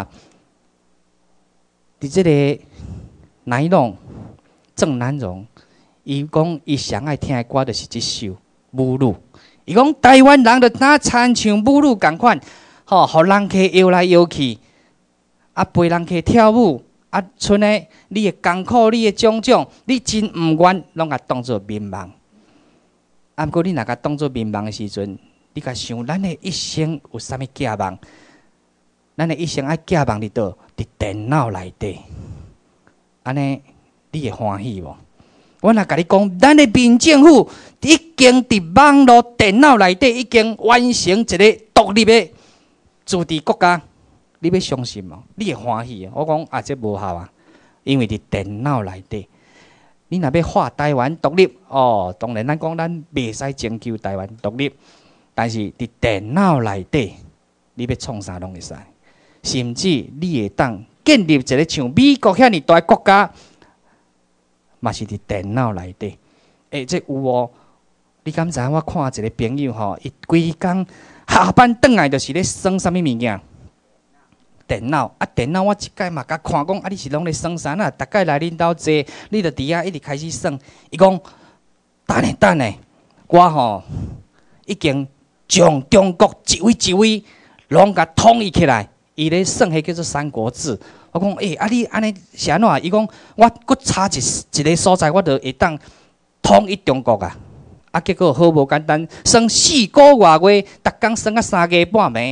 伫即个乃龙郑南榕，伊讲伊上爱听的歌就是即首《母乳》。伊讲台湾人就哪参像母乳共款，吼，互人去摇来摇去，啊陪人去跳舞，啊剩的你的艰苦，你的种种，你真毋愿，拢甲当作民望。啊，毋过你若甲当作民望的时阵，你甲想，咱的一生有啥物寄望？咱的一生爱寄望伫倒？伫电脑内底，安尼你会欢喜无？我若甲你讲，咱的民政府已经伫网络电脑内底已经完成一个独立的自治国家，你要相信无？你会欢喜？我讲啊，这无效啊，因为伫电脑内底。你若要画台湾独立，哦，当然咱讲咱袂使征求台湾独立。但是伫电脑内底，你要创啥拢会使，甚至你会当建立一个像美国遐尼大国家，嘛是伫电脑内底。诶，这有哦。你敢知？我看一个朋友吼，伊规工下班转来就是咧算啥物物件？电脑啊，电脑我一摆嘛甲看讲，啊，你是拢咧算啥啊？逐摆来恁兜坐，你着伫遐一直开始算。伊讲，等下等下，我吼已经。将中国一位一位拢甲统一起来，伊咧算迄叫做《三国志》。我讲，诶、欸，啊你安尼是安怎？伊讲，我搁差一一个所在，我就会当统一中国啊！啊，结果好无简单，算四个月月，逐工算啊三更半暝，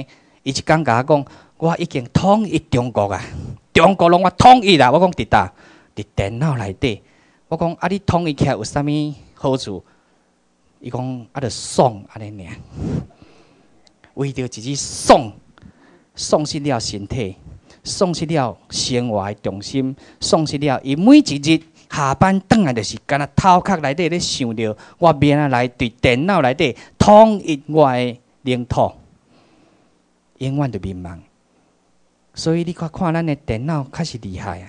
伊一讲甲我讲，我已经统一中国啊，中国拢我统一啦。我讲伫倒？伫电脑内底。我讲啊，你统一起来有啥物好处？伊讲啊，着爽安尼尔，为着一日爽，丧失了身体，丧失了生活的重心，丧失了伊每一日下班转来，就是干那头壳内底咧想着我明仔来对电脑内底统一我的领土，永远就迷茫。所以你看看咱的电脑确实厉害啊！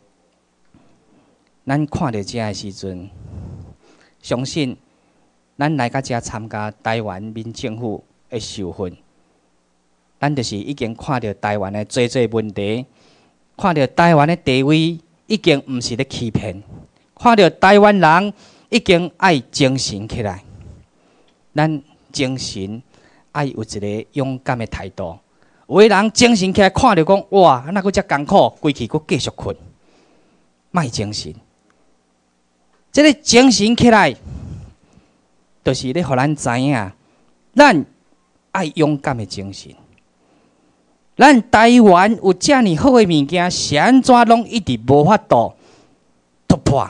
咱看到这的时阵，相信。咱来到遮参加台湾民政府的受训，咱就是已经看到台湾的侪侪问题，看到台湾的地位已经毋是咧欺骗，看到台湾人已经爱精神起来。咱精神爱有一个勇敢的态度。有的人精神起来，看到讲哇，那佫遮艰苦，规气佫继续困，卖精神。这个精神起来。就是咧，互咱知影，咱爱勇敢的精神。咱台湾有遮尔好的物件，是安怎拢一直无法度突破？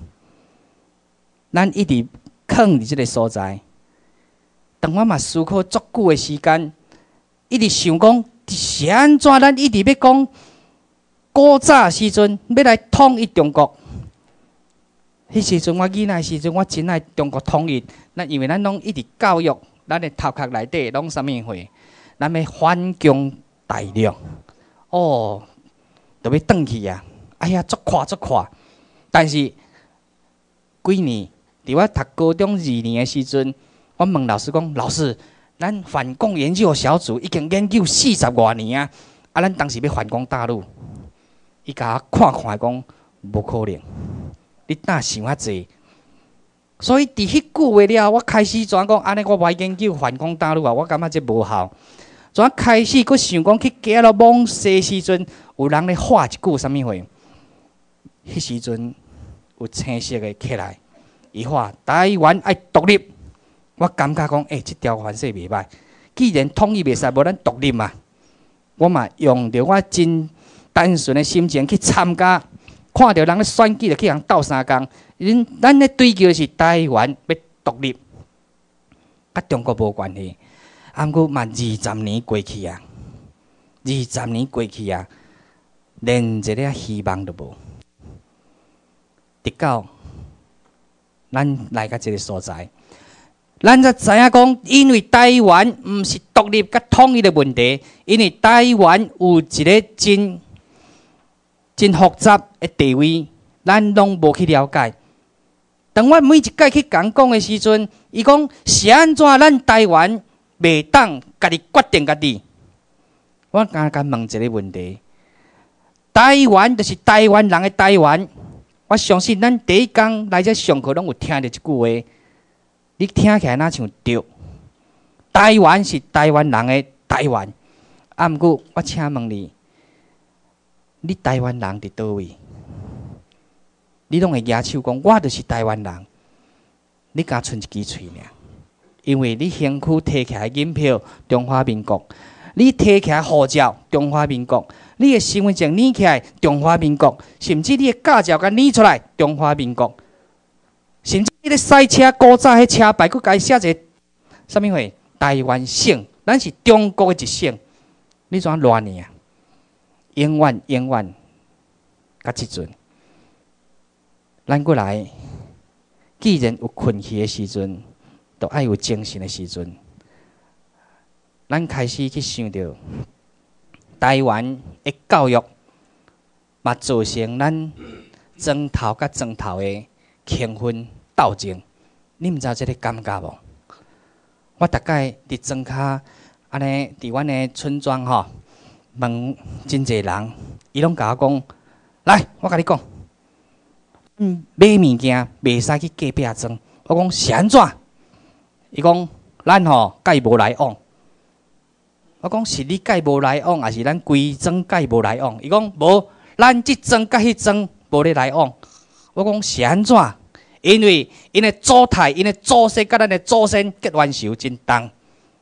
咱一直囥伫即个所在。当我嘛思考足久的时间，一直想讲，是安怎咱一直要讲古早时阵要来统一中国。迄时阵我囡仔时阵，我真爱中国统一。咱因为咱拢一直教育咱的头壳内底拢啥物货，咱要反攻大陆。哦，就要转去啊！哎呀，足快足快！但是几年，伫我读高中二年的时阵，我问老师讲：“老师，咱反共研究小组已经研究四十多年啊！啊，咱当时要反攻大陆。”伊甲我看看讲：“无可能，你哪想遐济？”所以伫迄句话了，我开始怎讲？安尼我歪研究反攻大陆啊，我感觉这无效。怎开始佫想讲去行到往西时阵，有人咧画一句啥物话？迄时阵有青色的起来，伊画台湾爱独立。我感觉讲，诶、欸，这条反式袂歹。既然统一袂使，无咱独立嘛。我嘛用着我真单纯的心情去参加，看到人咧选举，就去人斗相共。因咱咧追求是台湾要独立，甲中国无关系。啊，毋过嘛二十年过去啊，二十年过去啊，连一个希望都无。直到咱来到这个所在，咱才知影讲，因为台湾毋是独立甲统一的问题，因为台湾有一个真真复杂的地位，咱拢无去了解。当我每一届去讲讲的时阵，伊讲是安怎咱台湾袂当家己决定家己。我刚刚问一个问题：台湾就是台湾人的台湾。我相信咱第一天来这上课，拢有听到一句话，你听起来哪像对？台湾是台湾人的台湾。啊，毋过我请问你，你台湾人伫倒位？你拢会举手讲，我就是台湾人。你敢剩一支喙尔？因为你身躯摕起来银票，中华民国；你摕起来护照，中华民国；你的身份证捏起来，中华民国；甚至你的驾照甲捏出来，中华民国；甚至你咧赛车古早迄车牌，佫该写一个啥物话？台湾省，咱是中国的一省。你怎偌尔啊？永远永远，甲即阵。咱过来，既然有困气的时阵，就爱有精神的时阵。咱开始去想到台湾的教育，嘛造成咱庄头甲庄头的轻分斗争。你毋知道这个感觉无？我大概伫庄骹安尼，伫阮的村庄吼，问真侪人，伊拢甲我讲：来，我甲你讲。嗯，买物件袂使去隔壁庄。我讲是安怎？伊讲咱吼甲伊无来往。我讲是你甲伊无来往，还是咱规庄甲伊无来往？伊讲无，咱即庄甲迄庄无咧来往。我讲是安怎？因为因的祖态、因的祖先甲咱的祖先结冤仇真重，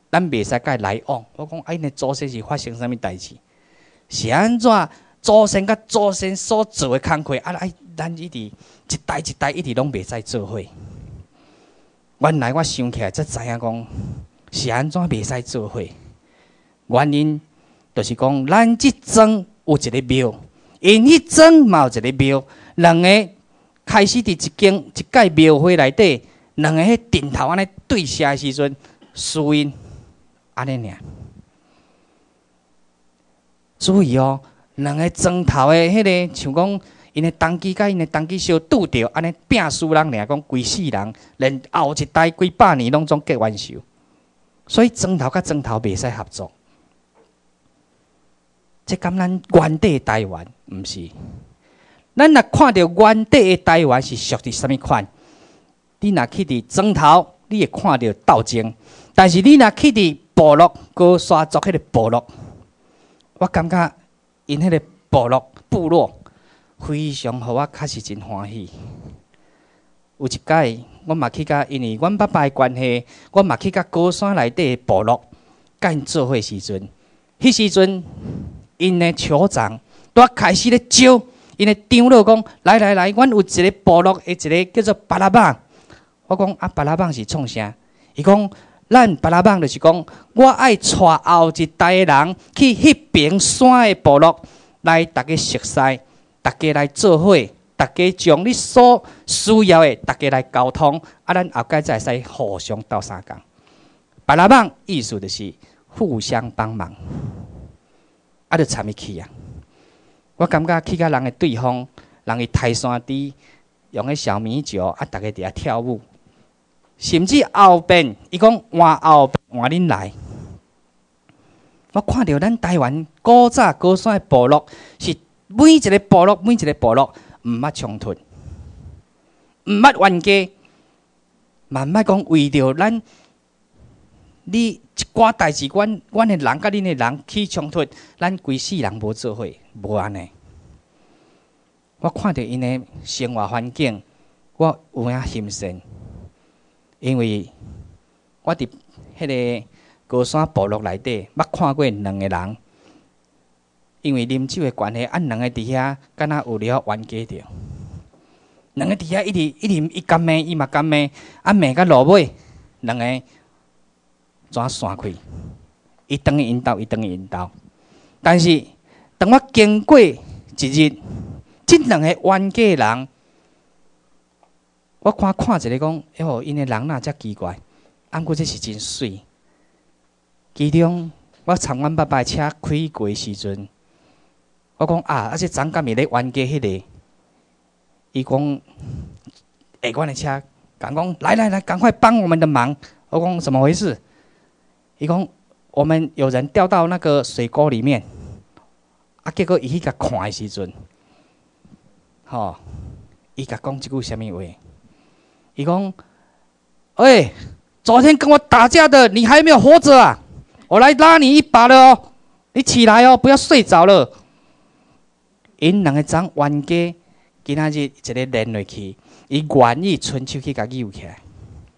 咱袂使甲伊来往。我讲，啊，因的祖先是发生啥物代志？是安怎？祖先甲祖先所做的工课，啊，哎，咱一直一代一代一直拢袂使做伙。原来我想起来才知影讲，是安怎袂使做伙？原因就是讲，咱即庄有一个庙，因迄庄嘛有一个庙，两个开始伫一间一间庙会内底，两个迄顶头安尼对射的时阵，输因安尼尔。注意哦，两个庄头的迄个，像讲因的当机甲因的当机小拄着，安尼拼死人尔，讲规世人，连后一代几百年拢总结完寿。所以庄头甲庄头袂使合作。这敢咱原底的台湾，毋是。咱若看到原底的台湾是属于啥物款？你若去伫庄头，你会看到斗争；但是你若去伫部落高沙族迄个部落，我感觉因迄个部落部落非常互我确实真欢喜。有一摆，我嘛去甲，因为阮爸爸的关系，我嘛去甲高山内底的部落甲因做伙时阵，迄时阵因的酋长拄开始咧招。因的长老讲：来来来，阮有一个部落的一个叫做巴拉棒。我讲啊，巴拉棒是创啥？伊讲，咱巴拉棒就是讲，我爱带后一代的人去迄边山的部落来，大家熟悉，大家来做伙，大家将你所需要的，大家来沟通，啊，咱后摆才会使互相斗相共。巴拉棒意思就是互相帮忙，啊，就参与去啊。我感觉去甲人的对方，人伫泰山底用个小米酒，啊，大家伫遐跳舞，甚至后边伊讲换后换恁来。我看到咱台湾古早高山的部落，是每一个部落每一个部落毋捌冲突，毋捌冤家，嘛毋捌讲为着咱你一寡代志，阮阮的人甲恁的人起冲突，咱规世人无做伙。无安尼，我看到因的生活环境，我有影欣赏，因为我伫迄个高山部落内底，捌看过两个人，因为啉酒的关系，啊，两个伫遐敢若有了冤家着，两个伫遐一直一直伊敢骂，伊嘛敢骂，啊骂到落尾，两个怎散开？伊等于因兜，伊等于因兜，但是。当我经过一日，即两个冤家人，我看看一个讲，哎呦，因的人哪遮奇怪，啊，毋过这是真水。其中，我参阮爸爸的车开过时阵，我讲啊，啊这张敢咪咧冤家迄个，伊讲，下阮的车，讲讲来来来，赶快帮我们的忙。我讲怎么回事？伊讲我们有人掉到那个水沟里面。啊！结果伊去甲看的时阵，吼，伊甲讲一句什么话？伊讲：“喂，昨天跟我打架的，你还没有活着啊？我来拉你一把了哦，你起来哦，不要睡着了。”因两个长冤家，今仔日一个连落去，伊愿意伸手去甲救起来，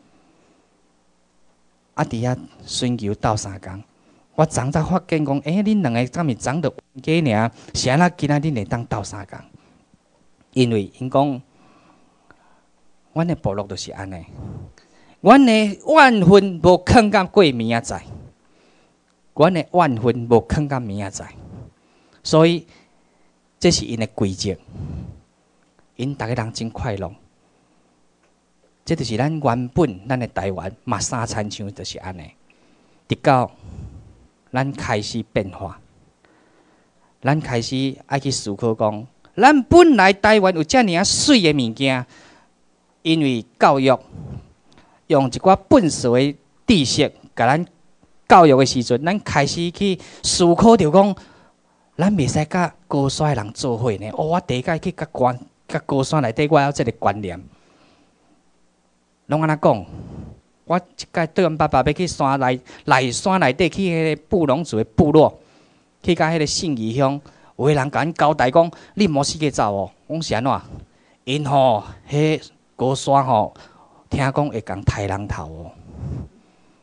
啊！伫遐寻求斗相共。我昨才发现讲，哎、欸，恁两个敢是长得冤家尔？是安那今仔日会当斗相共？因为因讲，阮的部落就是安尼，阮的怨恨无藏到过明仔载，阮的怨恨无藏到明仔载，所以这是因的规则。因逐个人真快乐，这就是咱原本咱的台湾嘛三餐乡就是安尼，直到。咱开始变化，咱开始爱去思考讲，咱本来台湾有遮尔啊水的物件，因为教育用一寡笨实的知识，甲咱教育的时阵，咱开始去思考着讲，咱袂使甲高山的人做伙呢。哦，我第一届去甲关甲高山内底，我有这个观念，拢安那讲。我一届对阮爸爸要去山内内山内底去迄个布农族的部落，去甲迄个信义乡，有个人甲阮交代讲，你莫四界走哦。我讲是安怎？因吼，迄高山吼，听讲会共杀人头哦。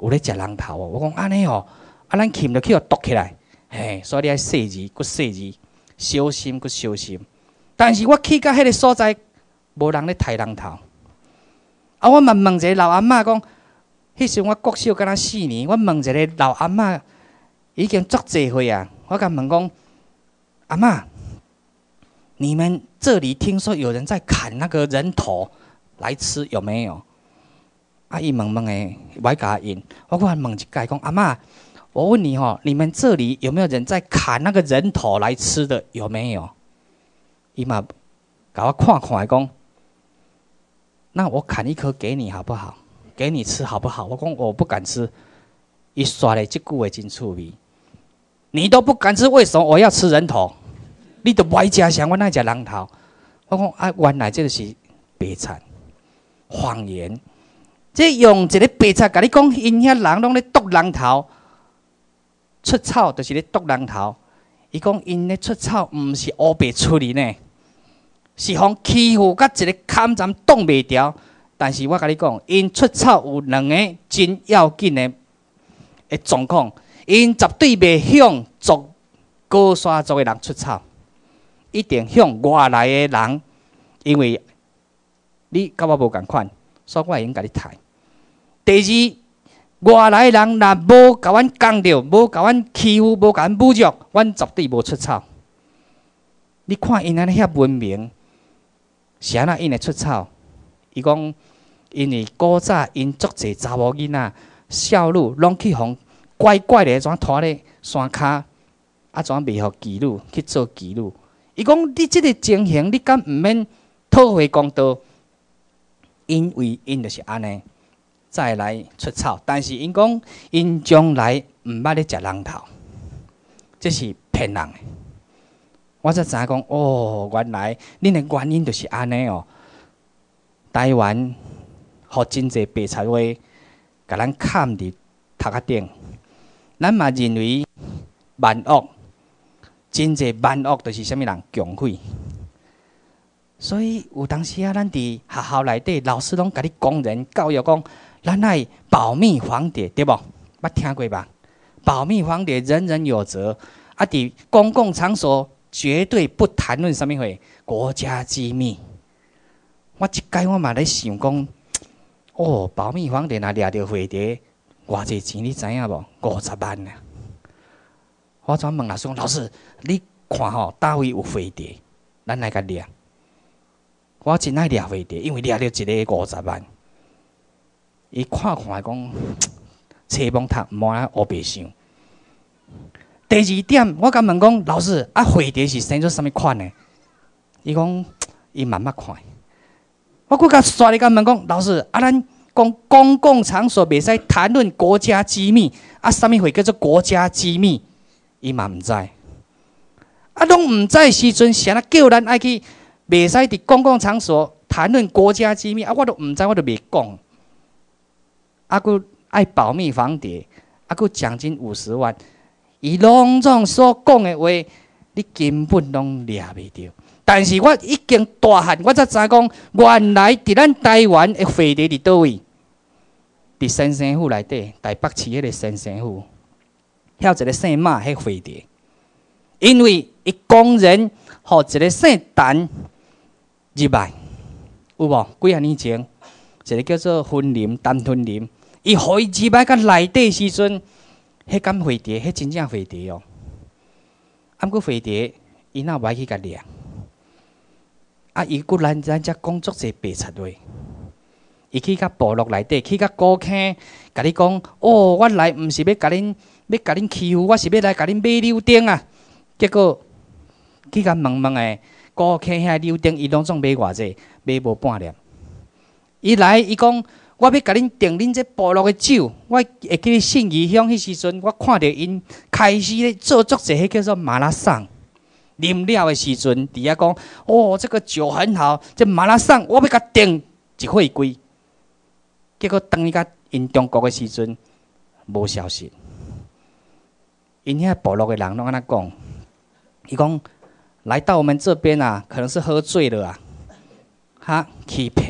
有咧食人头哦。我讲安尼哦，啊，咱钳着去互剁起来，嘿，所以你爱细字，搁细字，小心搁小心。但是我去到迄个所在，无人咧抬人头。啊，我嘛问一个老阿嬷讲，迄时我国小敢若四年，我问一个老阿嬷，已经足济岁啊，我甲问讲，阿嬷，你们这里听说有人在砍那个人头来吃，有没有？啊，伊问问诶，我甲因，我过来问一届讲，阿嬷，我问你哦，你们这里有没有人在砍那个人头来吃的？有没有？伊嘛甲我看看讲，那我砍一颗给你好不好？给你吃好不好？我讲我不敢吃。伊说咧，这句话真趣味。你都不敢吃，为什么我要吃人头？你都不爱食啥，我哪食人头？我讲啊，原来这就是白菜谎言。这用一个白菜甲你讲，因遐人拢咧剁人头，出草就是咧剁人头。伊讲因咧出草，毋是乌白出去呢，是互欺负甲一个砍斩挡袂牢。但是我甲你讲，因出草有两个真要紧的的状况，因绝对袂向族高山族的人出草，一定向外来的人，因为你甲我无共款，所以我会用甲你抬。第二，外来的人若无甲阮讲着，无甲阮欺负，无甲阮侮辱，阮绝对无出草。你看因安尼遐文明，是安那因会出草？伊讲，因为古早因足济查某囡仔、少女，拢去互乖乖的怎拖咧山骹，啊怎袂互妓女去做妓女？伊讲你即个情形，你敢毋免讨回公道？因为因就是安尼。再来出草，但是因讲因将来毋捌咧食人头，这是骗人的。我才知影讲，哦，原来恁的原因就是安尼哦。台湾互真济白菜话，甲咱砍伫头壳顶，咱嘛认为万恶，真济万恶就是啥物人强匪。所以有当时啊，咱伫学校内底，老师拢甲你讲人教育讲。咱爱保密防谍，对不？捌听过吧？保密防谍，人人有责。啊，伫公共场所绝对不谈论什么话国家机密。我一摆我嘛咧想讲，哦，保密防谍若掠着飞碟，偌济钱你知影无？五十万啊！我怎问老师讲，老师，你看吼，倒位有飞碟，咱来甲掠。我真爱掠飞碟，因为掠着一个五十万。伊看看讲，册蒙读毋好乌白想。第二点，我甲问讲，老师啊，飞碟是生做啥物款呢？伊讲，伊慢慢看。我佫甲刷咧甲问讲，老师啊，咱讲公共场所袂使谈论国家机密，啊，啥物会叫做国家机密？伊嘛毋知。啊，拢毋知时阵，谁啊叫咱爱去袂使伫公共场所谈论国家机密？啊，我都毋知，我都袂讲。啊，佫爱保密防谍，啊，佫奖金五十万，伊拢总所讲的话，你根本拢掠袂着。但是我已经大汉，我才知讲，原来伫咱台湾的飞碟伫倒位？伫新生府内底，台北市迄个新生府，遐有一个姓马迄飞碟，因为伊公然互一个姓陈入来，有无？几啊年前，一个叫做芬林陈芬林。伊互伊入来甲内底时阵，迄敢飞碟，迄真正飞碟哦。啊，毋过飞碟，伊哪歹去甲掠？啊，伊佫咱咱遮讲足济白贼话。伊去甲部落内底，去甲古坑，甲你讲，哦，我来毋是要甲恁，要甲恁欺负，我是要来甲恁买柳丁啊。结果去甲问问诶，古坑遐柳丁，伊拢总买偌济，买无半粒。伊来，伊讲。我要甲恁订恁这部落的酒，我会记咧信义乡迄时阵，我看到因开始咧做足济迄叫做马拉松。啉了的时阵，伫遐讲，哦，这个酒很好，这马拉松我要甲订一会柜。结果当伊甲因中国的时阵，无消息。因遐部落的人拢安那讲，伊讲来到我们这边啊，可能是喝醉了啊，哈，欺骗。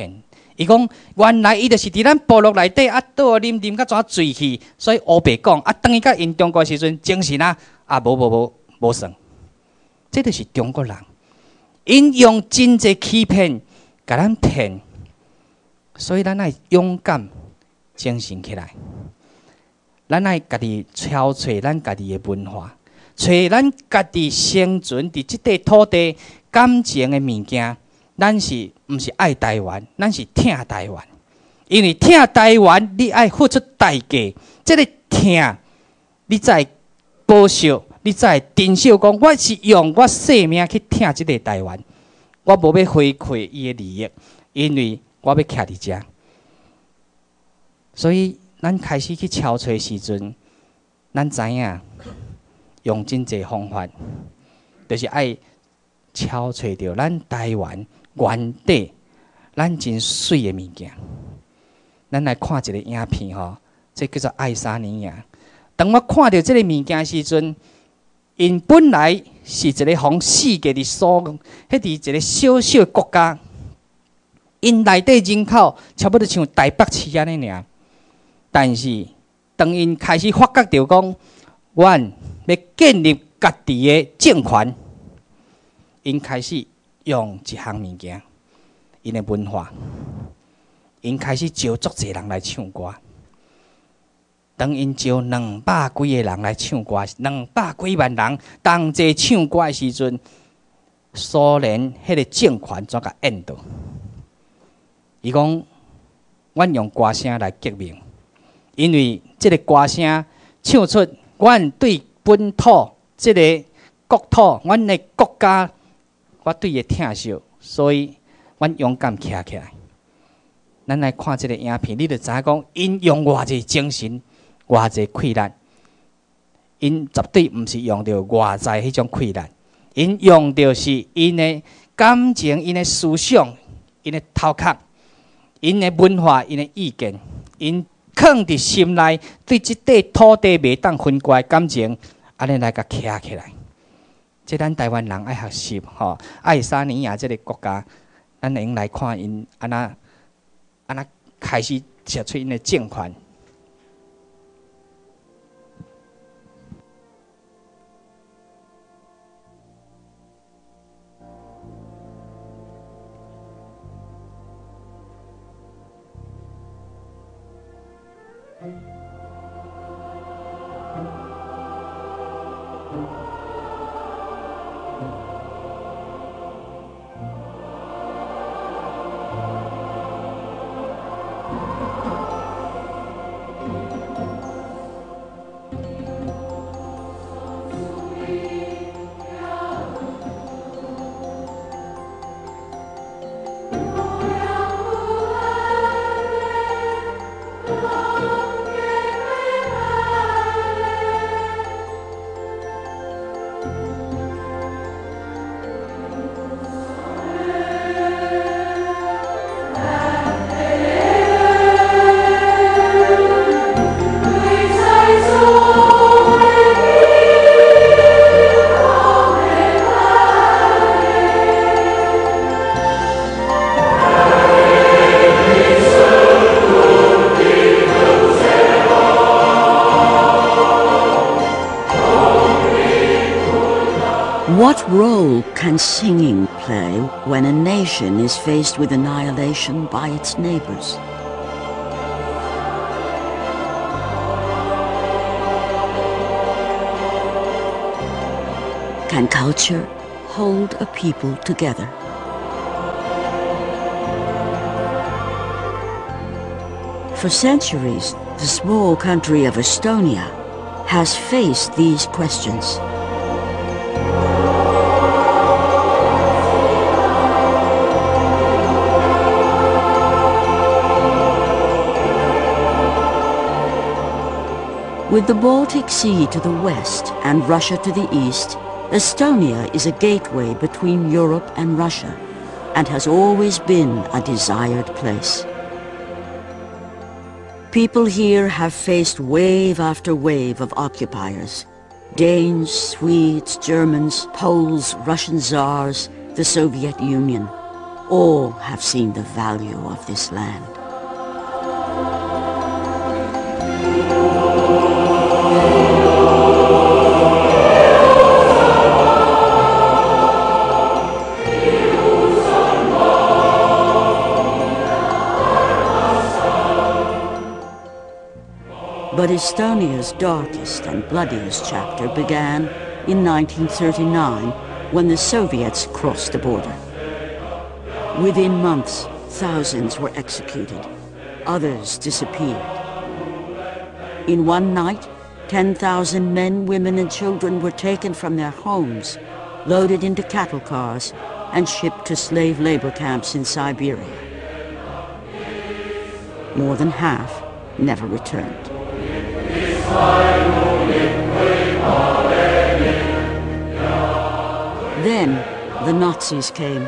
伊讲原来伊就是伫咱部落内底啊，倒啉啉甲怎醉去，所以乌白讲啊，当伊甲因中国时阵精神啊啊无无无无算，这就是中国人，因用真济欺骗甲咱骗，所以咱爱勇敢精神起来，咱爱家己挑找咱家己的文化，找咱家己生存伫即块土地感情的物件。咱是毋是爱台湾？咱是疼台湾，因为疼台湾，你爱付出代价。这个疼，你才保守，你才珍惜。讲我是用我生命去疼这个台湾，我无要回馈伊的利益，因为我要徛伫遮。所以，咱开始去敲找时阵，咱知影用真济方法，就是爱敲找着咱台湾。原底，咱真水的物件，咱来看一个影片吼，这叫做《爱沙尼亚》。当我看到这个物件时阵，因本来是一个从世界的所，迄伫一个小小的国家，因内底人口差不多像台北市安尼尔。但是，当因开始发觉到讲，阮要建立家己的政权，因开始。用一项物件，因的文化，因开始招足侪人来唱歌。当因招两百几个人来唱歌，两百几万人同齐唱歌的时阵，苏联迄个政权怎甲淹倒？伊讲，阮用歌声来革命，因为即个歌声唱出阮对本土、即个国土、阮的国家。我对伊疼惜，所以阮勇敢徛起来。咱来看这个影片，你就知影讲，因用偌济精神、偌济困难，因绝对毋是用着外在迄种困难，因用着是因的感情、因的思想、因的头壳、因的文化、因的意见，因藏伫心内对即块土地袂当分割的感情，安尼来甲徛起来。即咱台湾人爱学习吼，爱沙尼亚即个国家，咱用来看因安那安那开始写出因的政权。 What role can singing play when a nation is faced with annihilation by its neighbors? Can culture hold a people together? For centuries, the small country of Estonia has faced these questions. With the Baltic Sea to the west and Russia to the east, Estonia is a gateway between Europe and Russia, and has always been a desired place. People here have faced wave after wave of occupiers. Danes, Swedes, Germans, Poles, Russian Tsars, the Soviet Union. All have seen the value of this land. But Estonia's darkest and bloodiest chapter began in nineteen thirty-nine when the Soviets crossed the border. Within months, thousands were executed. Others disappeared. In one night, ten thousand men, women, and children were taken from their homes, loaded into cattle cars, and shipped to slave labor camps in Siberia. More than half never returned. Then the Nazis came.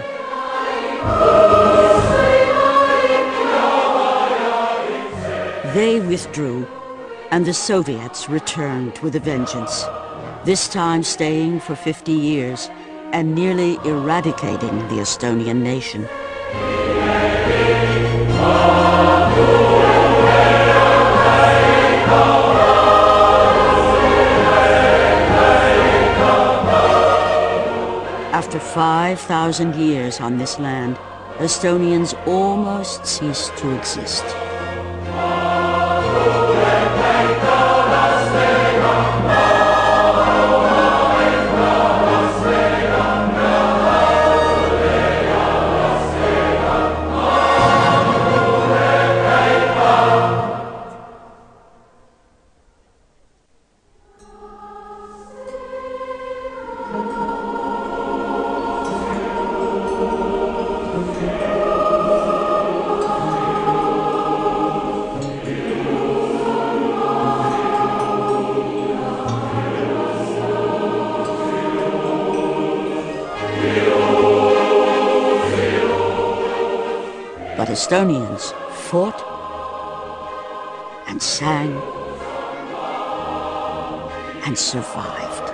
They withdrew, and the Soviets returned with a vengeance, this time staying for fifty years and nearly eradicating the Estonian nation. After five thousand years on this land, Estonians almost ceased to exist. But Estonians fought and sang and survived.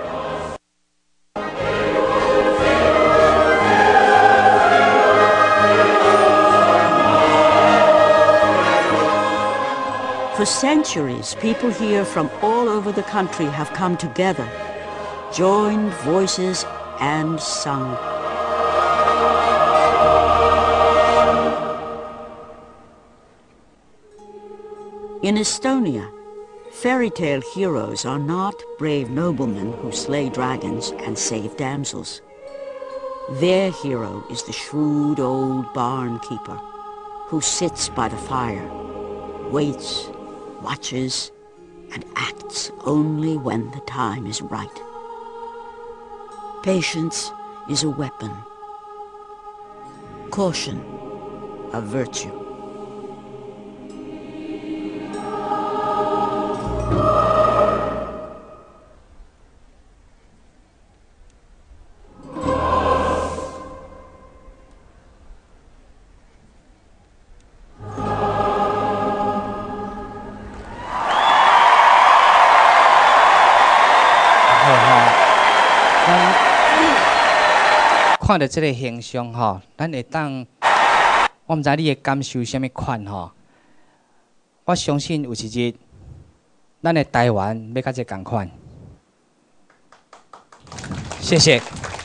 For centuries, people here from all over the country have come together, joined voices and sung. In Estonia, fairy tale heroes are not brave noblemen who slay dragons and save damsels. Their hero is the shrewd old barn keeper who sits by the fire, waits, watches, and acts only when the time is right. Patience is a weapon, caution a virtue. 看到这个形象吼，咱会当，我唔知你会感受什么款吼。我相信有一日，咱的台湾要甲这同款。谢谢。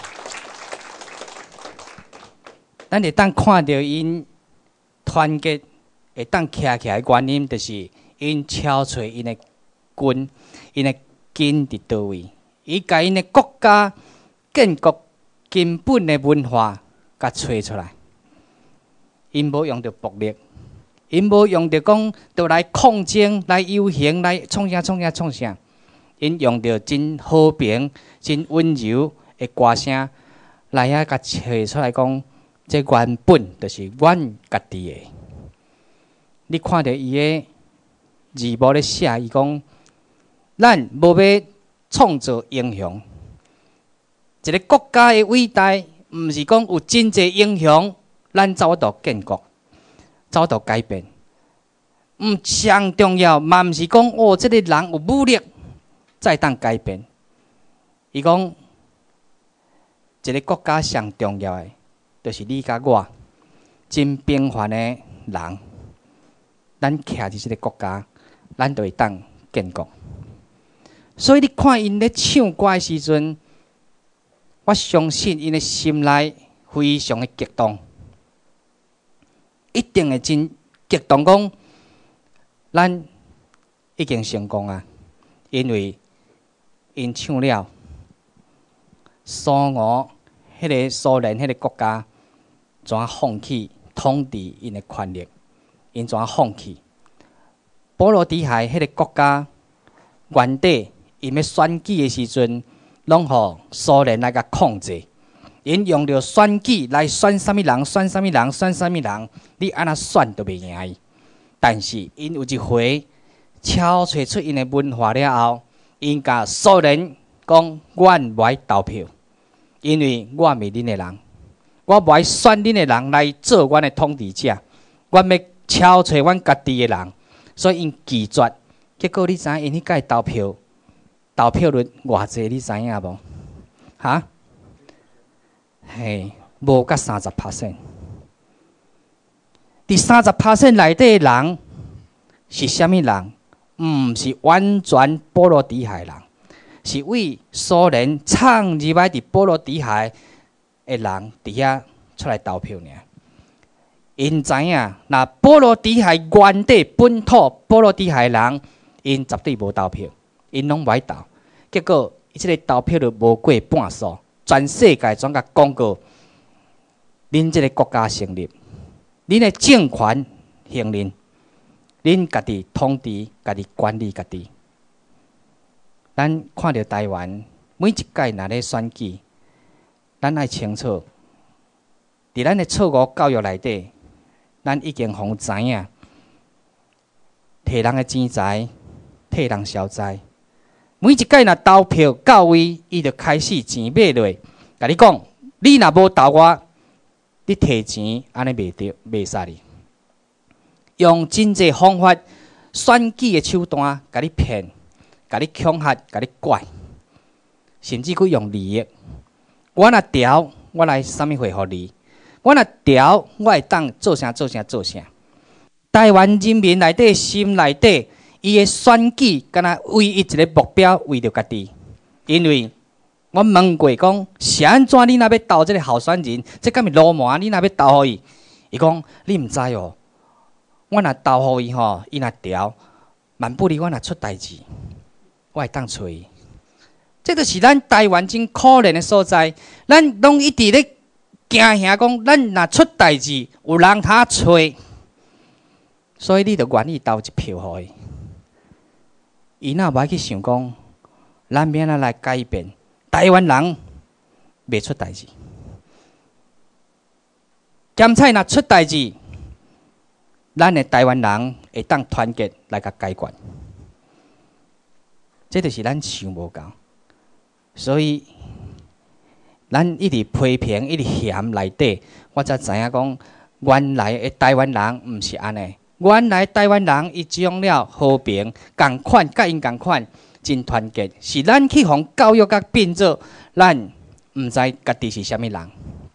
咱会当看到因团结，会当徛起来的原因，就是因敲找因的根，因的根伫倒位，伊甲因的国家建国。根本的文化，甲找出来。因无用着暴力，因无用着讲，就来抗争、来游行、来创啥创啥创啥。因用着真和平、真温柔的歌声，来遐甲找出来讲，这原本就是阮家己的。你看到伊的字幕咧写，伊讲，咱无要创造英雄。一个国家的伟大，毋是讲有真济英雄，咱走到建国，走到改变。毋上重要，嘛毋是讲哦，这个人有武力才当改变。伊讲，一个国家上重要的，就是你甲我， 真平凡的人，咱徛伫即个国家，咱就会当建国。所以你看因咧唱歌的时阵，我相信因的心内非常的激动，一定会真激动，讲咱已经成功啊！因为因唱了苏俄迄个苏联迄个国家怎啊放弃统治因的权力，因怎啊放弃波罗的海迄个国家原底因要选举的时阵，拢互苏联来甲控制。因用着选举来选啥物人，选啥物人，选啥物人，你安那选都袂赢伊。但是因有一回敲找出因的文化了后，因甲苏联讲：阮无爱投票，因为我袂恁的人，我无爱选恁的人来做阮的统治者，阮要敲找阮家己的人，所以因拒绝。结果你知影因迄届投票，投票率偌济？你知影无？哈？嘿，无甲三十 percent。伫三十 percent 内底的人是虾米人？毋是完全波罗的海人，是为苏联闯入来伫波罗的海的人伫遐出来投票尔。因知影，若波罗的海原地本土波罗的海人，因绝对无投票，因拢袂投。结果，伊即个投票率无过半数，全世界全甲公告，恁即个国家成立，恁的政权行令，恁家己统治，家己管理家己。咱看到台湾每一届若咧选举，咱爱清楚，伫咱的错误教育内底，咱已经互知影，摕人的钱财，替人消灾。每一届若投票到位，伊就开始钱买落，甲你讲，你若无投我，你摕钱安尼袂着，袂使你。用真济方法选举的手段，甲你骗，甲你恐吓，甲你拐，甚至佮用利益。我若调，我来啥物回互你？我若调，我会当做啥做啥做啥。台湾人民内底心内底，伊的选举敢若唯一一个目标，为着家己。因为我问过讲，是安怎你若要投这个候选人，这敢是罗马？你若要投互伊，伊讲你毋知哦。我若投互伊吼，伊若调，万不离我若出代志，我会当找伊。这就是咱台湾真可怜的所在，咱拢一直咧惊吓讲，咱若出代志，有人通找，所以你就愿意投一票互伊。伊若无爱去想讲，咱免啊来改变，台湾人袂出代志。咸菜若出代志，咱的台湾人会当团结来甲解决。这就是咱想无到。所以，咱一直批评，一直嫌内底，我才知影讲，原来的台湾人毋是安尼。原来台湾人伊种了和平，共款甲因共款，真团结。是咱去互教育甲变做，咱毋知家己是虾米人。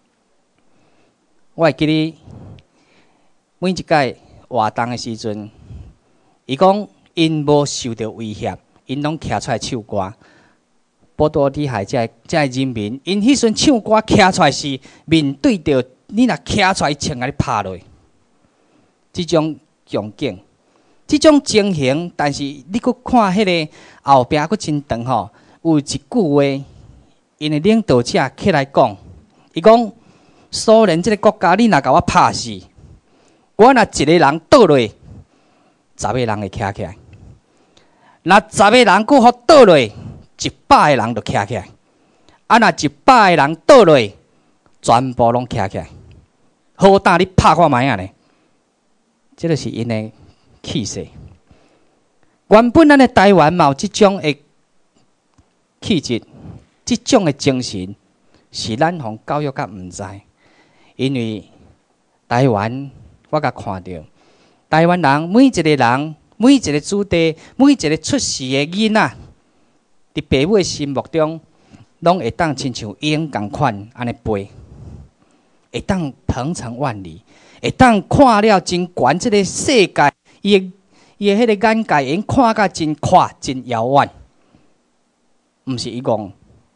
我会记哩，每一届活动的时阵，伊讲因无受到威胁，因拢徛出来唱歌。波多的海这这人民，因迄阵唱歌徛出来是面对着你若徛出来，枪甲你拍落。即种强劲，即种情形，但是你佫看迄个后壁佫真长吼，有一句话，因的领导者起来讲，伊讲苏联即个国家，你若甲我拍死，我若一个人倒落，十个人会徛起来；若十个人佫互倒落，一百个人就徛起来，啊！若一百个人倒落，全部拢徛起来，好大你拍看卖啊呢？这就是因的气势。原本咱的台湾嘛有即种的气质，即种的精神，是咱互教育甲毋知，因为台湾我甲看到，台湾人每一个人，每一个子弟，每一个出世的囡仔。伫父母的心目中，拢会当亲像鹰共款安尼飞，会当鹏程万里， 会当看了真悬，即个世界，伊的伊的迄个眼界，会看甲真宽、真遥远。毋是伊讲，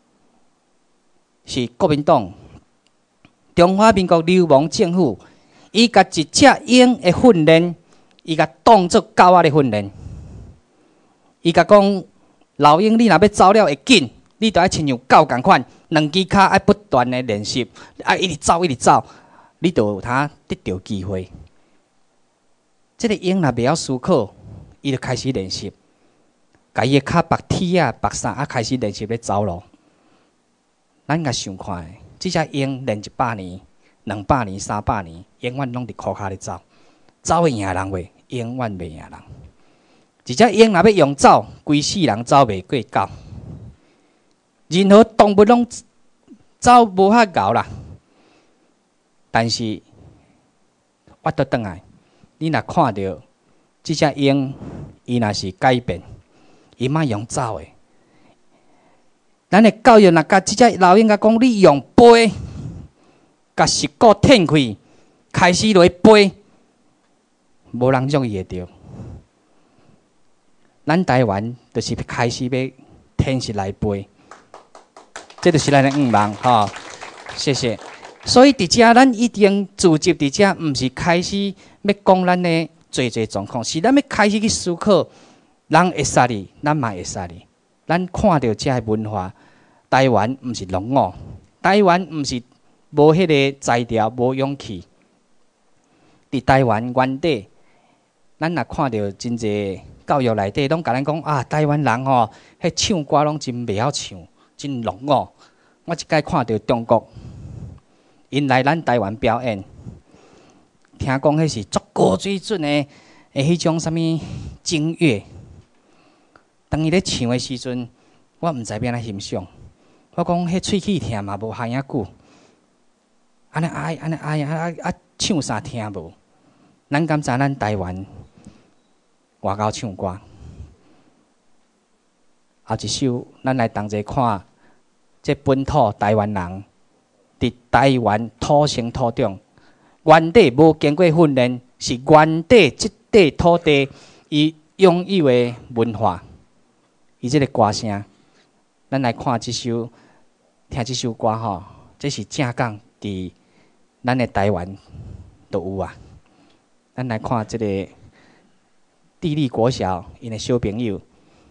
是国民党、中华民国流氓政府，伊甲一只鹰的训练，伊甲当作狗仔的训练。伊甲讲，老鹰你若要走了会紧，你着爱亲像狗共款，两只脚爱不断的练习，爱一直走一直走，你就有通得到机会。这个鹰若袂晓思考，伊就开始练习，甲伊的脚绑铁啊、绑啥啊，开始练习咧走路。咱甲想看，即只鹰练一百年、两百年、三百年，永远拢伫裤骹咧走，走会赢人袂？永远袂赢人。一只鹰若要用走，规世人走袂过狗。任何动物拢走无遐高啦。但是，我倒转来，你若看到即只鹰，伊若是改变，伊莫用走的。咱的教育若甲即只老鹰甲讲，你用飞，甲石鼓挺开，开始落飞，无人容易会着。咱台湾就是开始要天时来飞，这就是咱的愿望吼。谢谢。所以伫遮，咱一定自集伫遮，毋是开始要讲咱的做做状况，是咱要开始去思考，人会杀你，咱嘛会杀你。咱看到遮的文化，台湾毋是龙傲，台湾毋是无迄个才调、无勇气。伫台湾原底，咱若看到真侪。教育内底拢甲咱讲啊，台湾人吼，迄唱歌拢真袂晓唱，真聋哦。我一摆看到中国，因来咱台湾表演，听讲迄是足高水准的，诶，迄种啥物精乐。当伊咧唱的时阵，我毋知要安怎欣赏。我讲迄喙齿疼嘛，无喊遐久。安尼哀，安尼哀啊啊！唱啥听无？咱敢知咱台湾？外口唱歌，后一首，咱来同齐看，这本土台湾人伫台湾土生土长，原底无经过训练，是原底即块土地伊拥有的文化，伊即个歌声，咱来看即首，听即首歌吼，这是正港伫咱的台湾都有啊。咱来看即个。地利国小，因的小朋友，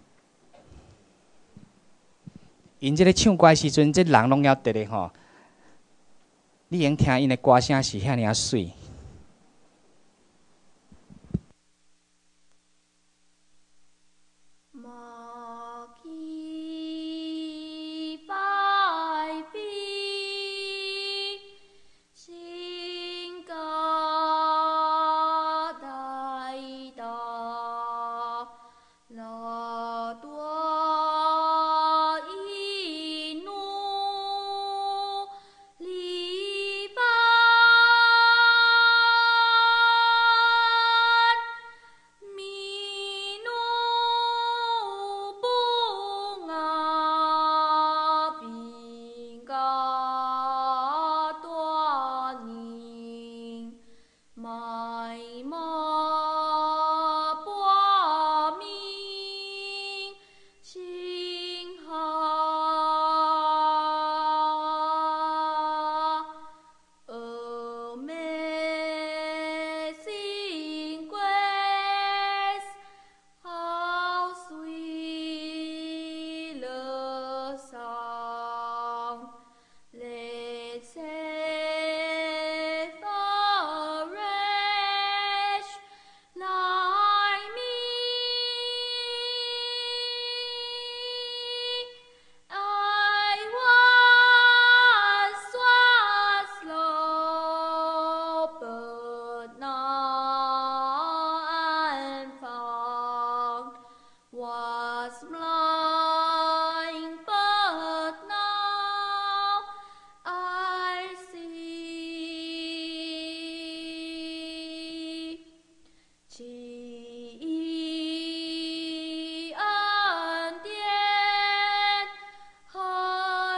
因即个唱歌时阵，这人拢要得的吼。你用听因的歌声是遐尔水。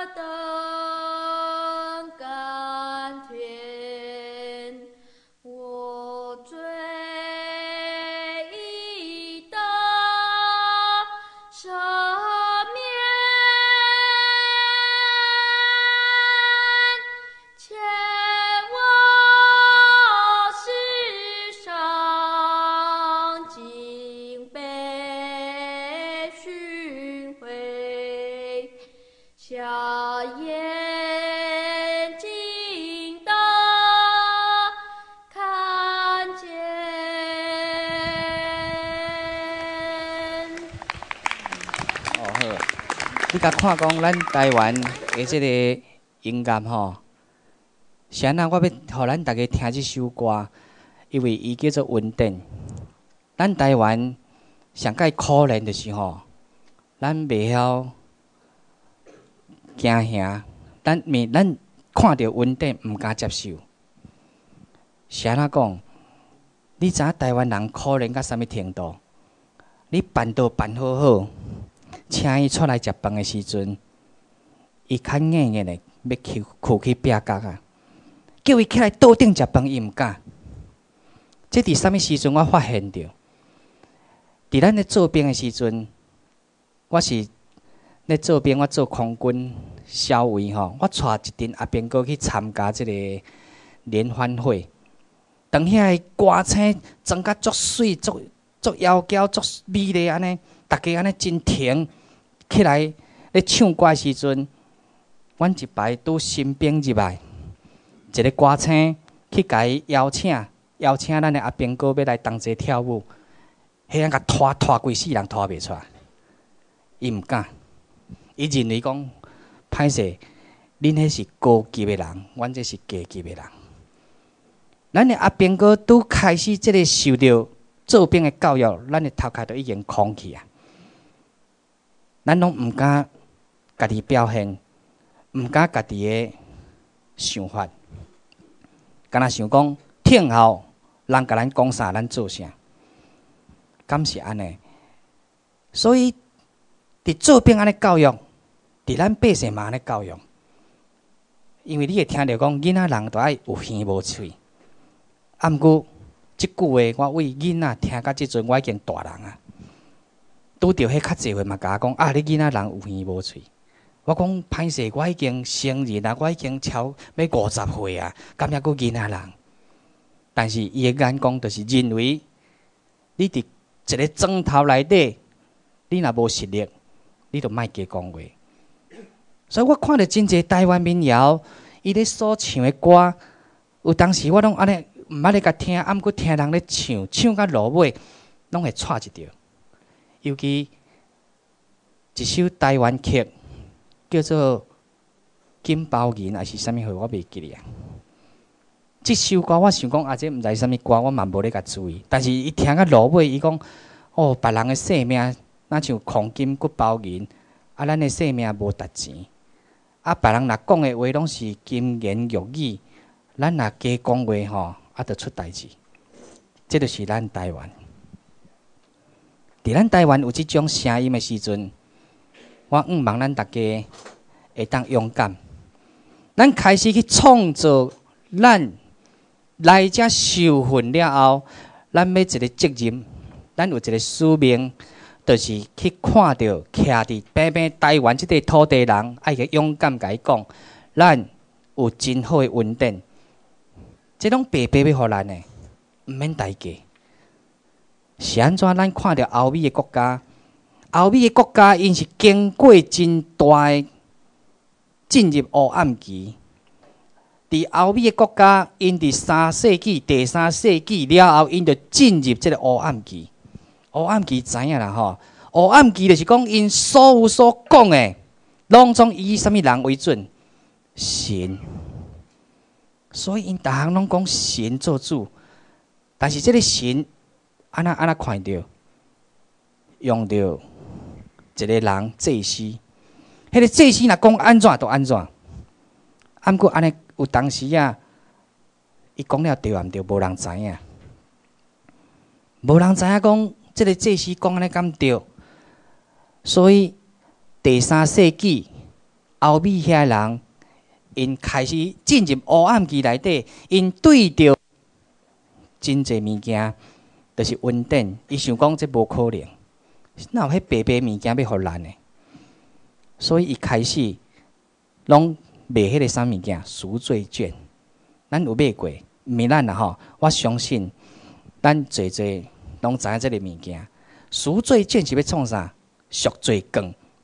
我。 小眼睛都看见。 哦好，你甲看讲咱台湾的这个音乐吼，是安那？我要互咱大家听这首歌，因为伊叫做《稳定》。咱台湾上介可怜就是吼，咱袂晓惊吓，咱面咱看到稳定毋敢接受。是安怎讲？你知影台湾人可怜到啥物程度？你办桌办好好，请伊出来食饭的时阵，伊较硬硬的要去哭去壁角啊！叫伊起来桌顶食饭，伊毋敢。这伫啥物时阵我发现着？伫咱咧做兵的时阵，我是咧做兵，我做空军校尉吼，我带一阵阿兵哥去参加即个联欢会。当遐个歌星装甲足水、足足妖娇、足美丽安尼，大家安尼真挺起来咧唱歌的时阵，阮一排拄新兵入来，一个歌星去甲伊邀请，邀请咱的阿兵哥要来同齐跳舞。迄人甲拖拖规世人拖袂出来，伊毋敢，伊认为讲歹势，恁迄是高级的人，阮这是低级的人。咱的阿兵哥拄开始即个受到做兵的教育，咱的头壳都已经空去啊。咱拢毋敢家己表现，毋敢家己的想法，敢若想讲听候人甲咱讲啥，咱做啥。敢是安尼，所以伫做兵安尼教育，伫咱百姓嘛安尼教育。因为你会听到讲，囡仔人都爱有耳无喙。啊，毋过即句话，我为囡仔听到即阵，我已经大人啊。拄着迄较济岁嘛，甲我讲啊，你囡仔人有耳无喙。我讲歹势，我已經成人啊，我已經超要五十歲啊，敢抑佫囡仔人。但是伊的眼光就是認為，你伫一個莊頭內底，你若無實力，你就莫加講話。所以我看到真濟台灣民謠，伊咧所唱的歌，有當時我攏安尼毋捌咧甲聽，啊，毋過聽人咧唱，唱到落尾，攏會錯一條。尤其一首台灣曲。叫做金包銀还是啥物货，我袂记哩啊。这首歌我想讲，啊，这毋知啥物歌，我嘛无咧甲注意。但是伊听到落尾，伊讲，哦，别人的性命，那像黄金骨包银，啊，咱的性命无值钱。啊，别人若讲的话拢是金言玉语，咱若加讲话吼，啊，就出代志。这就是咱台湾。伫咱台湾有即种声音的时阵。我毋望咱大家会当勇敢，咱开始去创造咱来遮受训了后，咱要一个责任，咱有一个使命，就是去看到徛伫平平台湾即块土地人，爱去勇敢甲伊讲，咱有真好的稳定，这种白白要互咱的，毋免代价。是安怎？咱看到欧美的国家。欧美的国家，因是经过真大的进入黑暗期。伫欧美的国家，因伫三世纪、第三世纪了后，因就进入这个黑暗期。黑暗期知影啦吼？黑暗期就是讲，因所有所讲的，拢总以什么人为准？神。所以因逐项拢讲神做主，但是这个神，安那安那看到，用到。一个人祭司，迄个祭司若讲安怎就安怎，啊，毋过安尼有当时啊，伊讲了对毋对，无人知影，无人知影讲即个祭司讲安尼敢对，所以第三世纪欧美遐人，因开始进入黑暗期内底，因对着真济物件，就是稳定，伊想讲这无可能。哪有迄白白物件要互咱的？所以一开始拢卖迄个啥物件赎罪券，咱有买过，毋是咱啦吼。我相信咱侪侪拢知影即个物件。赎罪券是要创啥？赎罪券，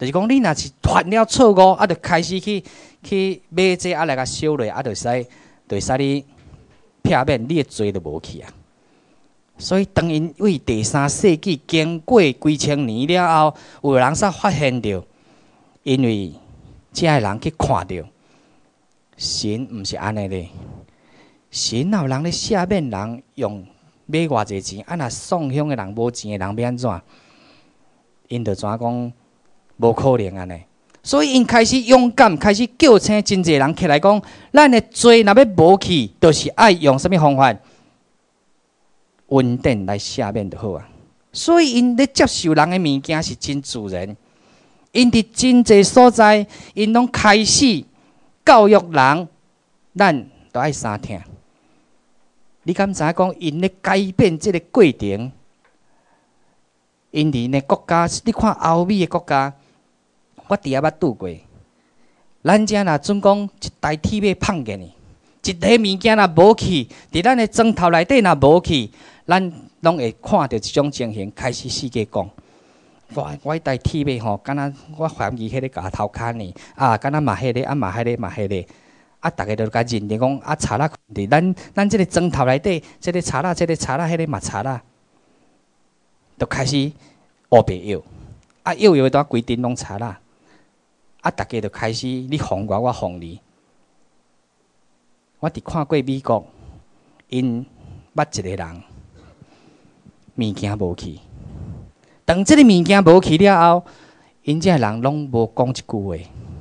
就是讲，你若是犯了错误，啊，就开始去去买这啊来甲烧落，啊，就使就使你撇免，你的罪就无去啊。所以，当因为第三世纪经过几千年了后，有人才发现到，因为这个人去看到，神毋是安尼咧。神有人咧赦免人用买偌济钱，啊，若送香的人无钱的人要安怎？因就怎讲？无可能安尼。所以因开始勇敢，开始叫醒真侪人起来讲，咱的罪若要无去，就是爱用什么方法？恩典来赦免就好啊。所以因咧接受人的物件是真自然。因伫真侪所在，因拢开始教育人，咱都爱三听。你敢知讲因咧改变即个过程？因伫呢国家，你看欧美的国家，我伫遐捌拄过。咱遮若准讲一台铁马放过呢，一个物件若无去，伫咱的砖头内底若无去。咱拢会看到一种情形，开始世界讲，我我迄台铁马吼，敢若我怀疑迄个牙头壳呢，啊，敢若嘛迄个，啊嘛迄个嘛迄个，啊，逐个都甲认定讲，啊，查啦，伫咱咱即个砖头内底，即个查啦，即个查啦，迄个嘛查啦，就开始乌白药，啊，药药都规定拢查啦，啊，逐个就开始你防我，我防你。我伫看过美国，因捌一个人。物件无去，当即个物件无去了后，因这人拢无讲一句话。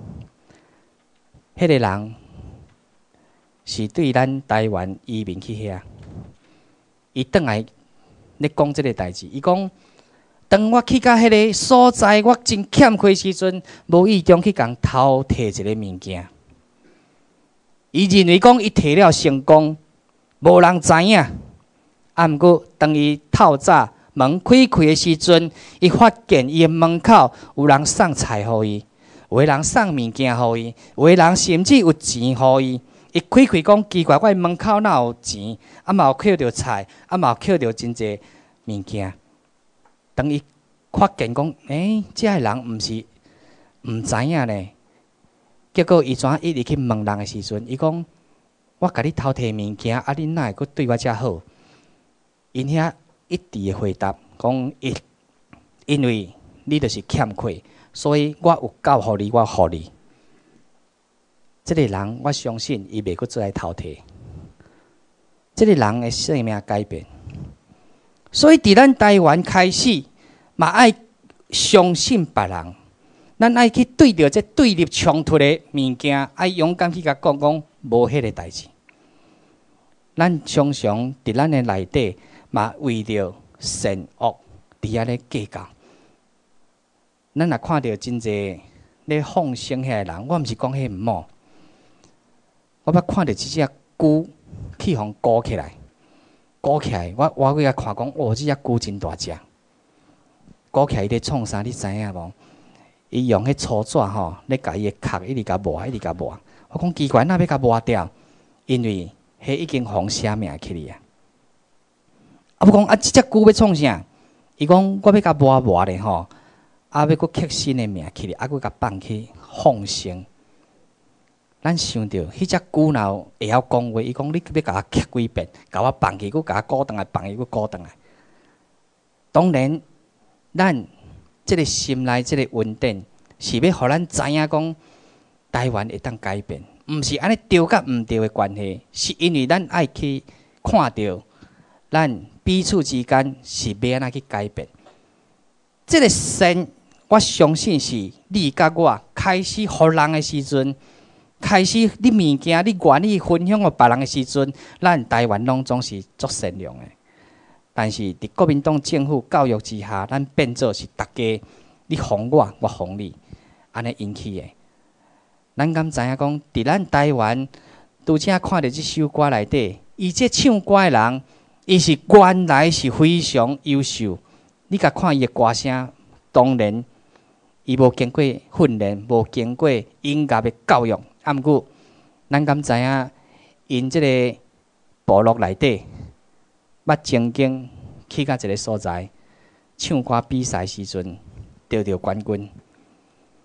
迄个人是对咱台湾移民去遐，伊转来咧讲即个代志。伊讲，当我去到迄个所在，我真欠亏时阵，无意中去共偷摕一个物件。伊认为讲伊摕了成功，无人知影。啊，毋过当伊透早门开开的时阵，伊发现伊的门口有人送菜互伊，有个人送物件互伊，有个人甚至有钱互伊。伊开开讲奇怪，我门口哪有钱？啊，嘛有捡着菜，啊嘛有捡着真济物件。当伊发现讲，诶、欸，这个人毋是毋知影呢。结果伊怎一直去问人的时阵，伊讲：我甲你偷摕物件，啊，你哪会阁对我遮好？因遐一致的回答讲：因因为你就是欠亏，所以我有交互你，我互你。这个人，我相信伊袂阁再来偷摕。这个人的生命改变，所以伫咱台湾开始，嘛爱相信别人，咱爱去对着这对立冲突的物件，爱勇敢去甲讲讲无迄个代志。咱常常伫咱的内底。嘛为着善恶，伫遐咧计较。咱若看到真济咧放生遐个人，我毋是讲迄毋好。我捌看到一只龟去互鼓起来，鼓起来，我我去遐看讲，哦，这只龟真大只。鼓起来伊咧创啥？你知影无？伊用迄粗纸吼，咧甲伊的壳一直甲磨，一直甲磨。我讲奇怪，哪要甲磨掉？因为迄已经互写名起哩啊。啊！不讲啊，即只龟要创啥？伊讲我要甲磨磨咧吼，啊要搁刻新的名起哩，啊搁甲放去放生。咱想着，迄只龟若会晓讲话，伊讲你要甲我刻几遍，甲我放去，搁甲我鼓倒来，放去，搁鼓倒来。当然，咱即个心内即个稳定，是要互咱知影讲台湾会当改变，毋是安尼对甲毋对的关系，是因为咱爱去看到咱。彼此之间是要安怎去改变？这个善，我相信是你甲我开始互人的时阵，开始你物件你愿意分享互别人的时阵，咱台湾拢总是足善良的。但是伫国民党政府教育之下，咱变做是大家你防我，我防你，安尼引起的。咱敢知影讲，伫咱台湾拄则看到即首歌内底，伊即唱歌的人。伊是原来是非常优秀，你甲看伊的歌声，当然伊无经过训练，无经过音乐的教育。啊，毋过咱敢知影，因即个部落内底，捌曾经去到一个所在唱歌比赛时阵，得到冠军。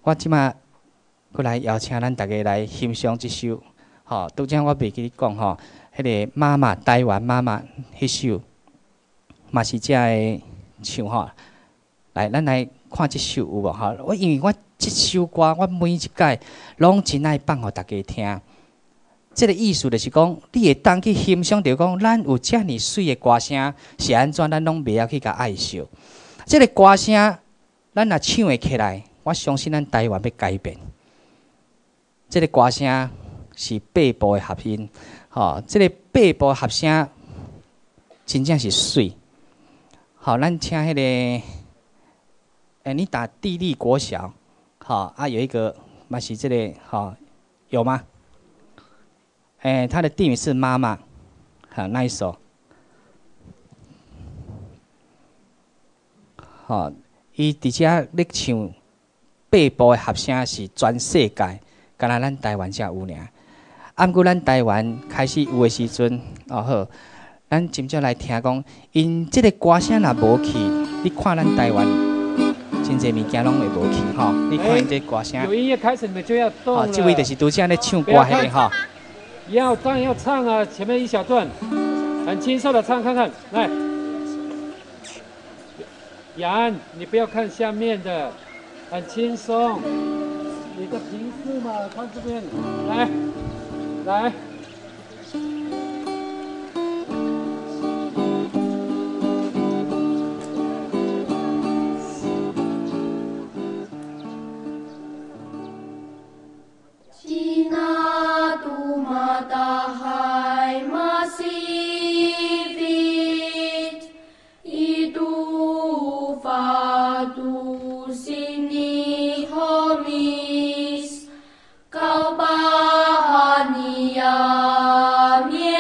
我即马过来邀请咱大家来欣赏这首，吼，拄则我袂记你讲吼，迄、那个妈妈台湾妈妈迄首，嘛是遮个唱吼。来，咱来看这首有无吼？我因为我这首歌，我每一届拢真爱放互大家听。这个意思就是讲，你会当去欣赏着讲，咱有遮尔水的歌声是安怎，咱拢袂晓去甲爱惜。这个歌声，咱若唱会起来，我相信咱台湾要改变。这个歌声是八部的合音，吼、哦，这个八部合声真正是水。好，咱请迄、那个，诶、欸，你打地利国小，好、哦、啊，有一个嘛是这个，好、哦、有吗？诶、欸，它的地名是妈妈，好，那一首，好、哦，伊伫遮咧唱八部的合声是全世界，敢若咱台湾才有尔。啊，毋过咱台湾开始有的时阵，哦好，咱真正来听讲，因即个歌声若无去，你看咱台湾真侪物件拢会无去吼。你看因这歌声， 有音乐开始，你们就要动了。 哦，这位就是拄则咧唱歌迄个吼。 要当然要唱啊，前面一小段，很轻松的唱看看，来。杨，你不要看下面的，很轻松。你的平视嘛，看这边，来，来。 Kau bahagia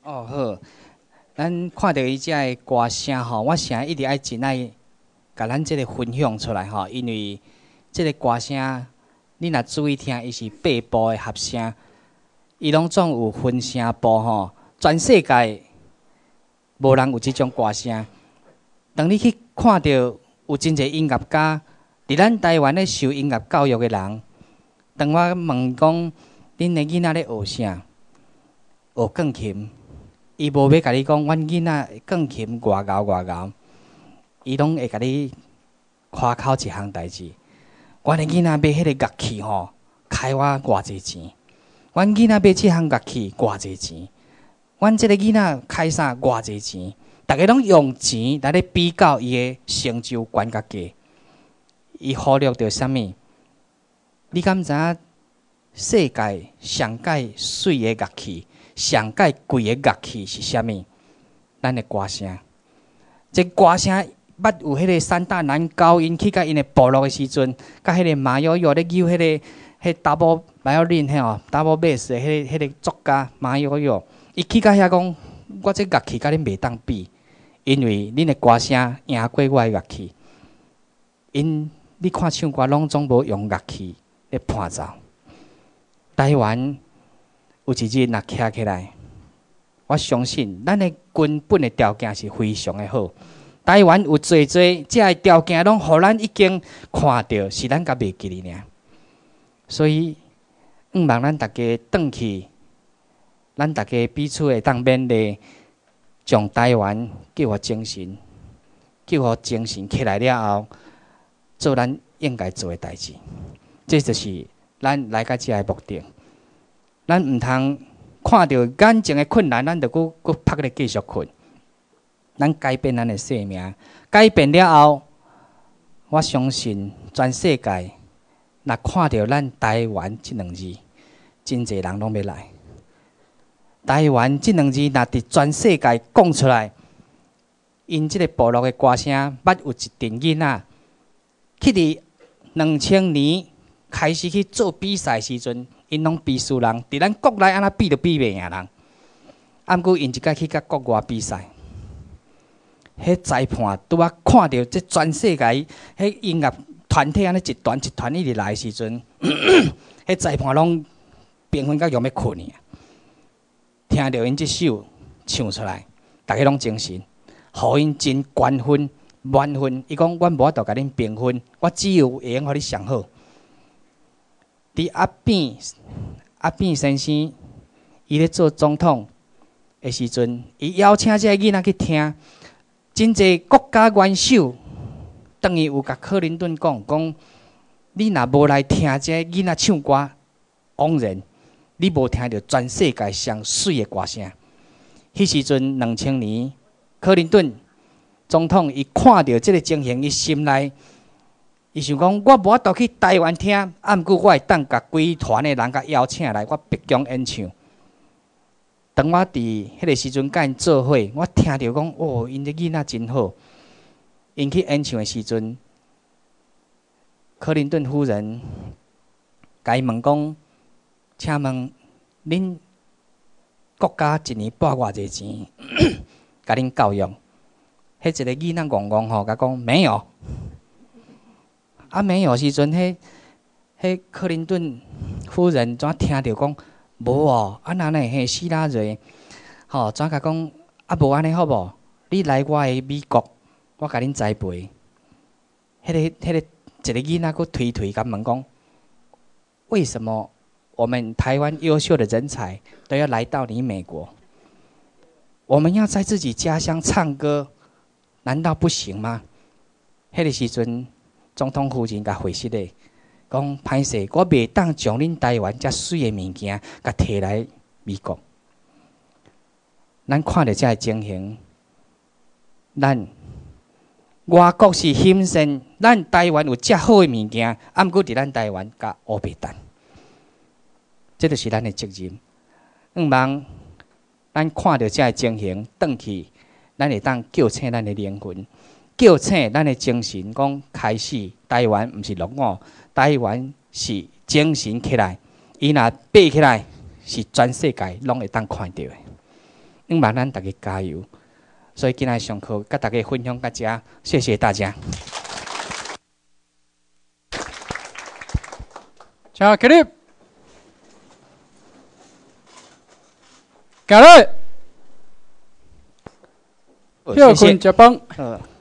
哦好，咱看到伊遮个歌声吼，我想一直爱真爱甲咱即个分享出来吼，因为即个歌声，你若注意听，伊是八部的合声，伊拢总有分声部吼，全世界无人有即种歌声。当你去看到有真侪音乐家，伫咱台湾咧受音乐教育的人，当我问讲，恁的囡仔咧学啥？学钢琴。伊无要甲你讲，阮囡仔钢琴偌高偌高，伊拢会甲你夸口一项代志。阮的囡仔买迄个乐器吼，开我偌济钱；阮囡仔买即项乐器偌济钱；阮即个囡仔开啥偌济钱。大家拢用钱来咧比较伊的成就悬甲低，伊忽略着啥物？你敢知影世界上界水的乐器？上界贵的乐器是啥物？咱的歌声。这歌声捌有迄个三大男高音去甲因的部落的时阵，甲迄个马友友咧扭迄个迄 double violin 嘿哦 double bass 的迄个迄个作家马友友，伊去甲遐讲，我这乐器甲恁袂当比，因为恁的歌声赢过我的乐器。因你看唱歌拢总无用乐器咧伴奏。台湾。有一日若徛起来，我相信咱的根本的条件是非常的好。台湾有侪侪这个条件，拢互咱已经看到，是咱甲袂记哩尔。所以，毋望咱大家转去，咱大家彼此会当勉励，将台湾救互精神，救互精神起来了后，做咱应该做的代志。这就是咱来到遮的目的。咱毋通看到眼前的困难，咱就搁搁拍咧继续困。咱改变咱的生命，改变了后，我相信全世界若看到咱台湾即两字，真侪人拢要来。台湾即两字若伫全世界讲出来，因即个部落的歌声，捌有一群囡仔去伫两千年开始去做比赛时阵。因拢比输人，伫咱国内安那比都比袂赢人。啊，毋过因一届去甲国外比赛，迄裁判拄啊看到这全世界迄音乐团体安尼一团一团一直来时阵，迄裁判拢评分甲用要困去。听到因即首唱出来，大家拢精神，互因真悬分满分。伊讲我无法度甲恁评分，我只有会用互你上好。伫阿扁阿扁先生，伊咧做总统的时阵，伊邀请这个囡仔去听，真侪国家元首，等于有甲克林顿讲讲，你若无来听这个囡仔唱歌，枉然，你无听到全世界上水的歌声。迄时阵两千年，克林顿总统伊看到这个情形，伊心内。伊想讲，我无法度去台湾听，啊，毋过我会当甲规团的人甲邀请来，我北疆演唱。当我伫迄个时阵甲因做伙，我听到讲，哦，因这囡仔真好。因去演唱的时阵，克林顿夫人甲伊问讲，请问恁国家一年拨偌济钱，甲恁教育？迄一个囡仔戆戆吼，甲讲没有。啊，没有时阵，迄迄克林顿夫人怎听到讲无哦？啊，那呢？迄希拉瑞，吼，怎甲讲？啊，无安尼好无？你来我的美国，我甲恁栽培。迄个迄个一个囡仔，佫推推甲问讲，为什么我们台湾优秀的人才都要来到你美国？我们要在自己家乡唱歌，难道不行吗？迄个时阵。总统夫人甲回息咧，讲歹势，我袂当将恁台湾遮水的物件，甲摕来美国。咱看到遮个情形，咱外国是欣赏，咱台湾有遮好的物件，啊，毋过伫咱台湾甲乌白蛋，这就是咱的责任。毋望咱看到遮个情形，转去，咱会当叫醒咱的灵魂。叫醒咱的精神，讲开始台湾毋是落伍，台湾是精神起来，伊若爬起来，是全世界拢会当看到的。 希望咱大家加油。所以今仔上课，甲大家分享到这，谢谢大家。 请起立，起来，休困食饭。 呃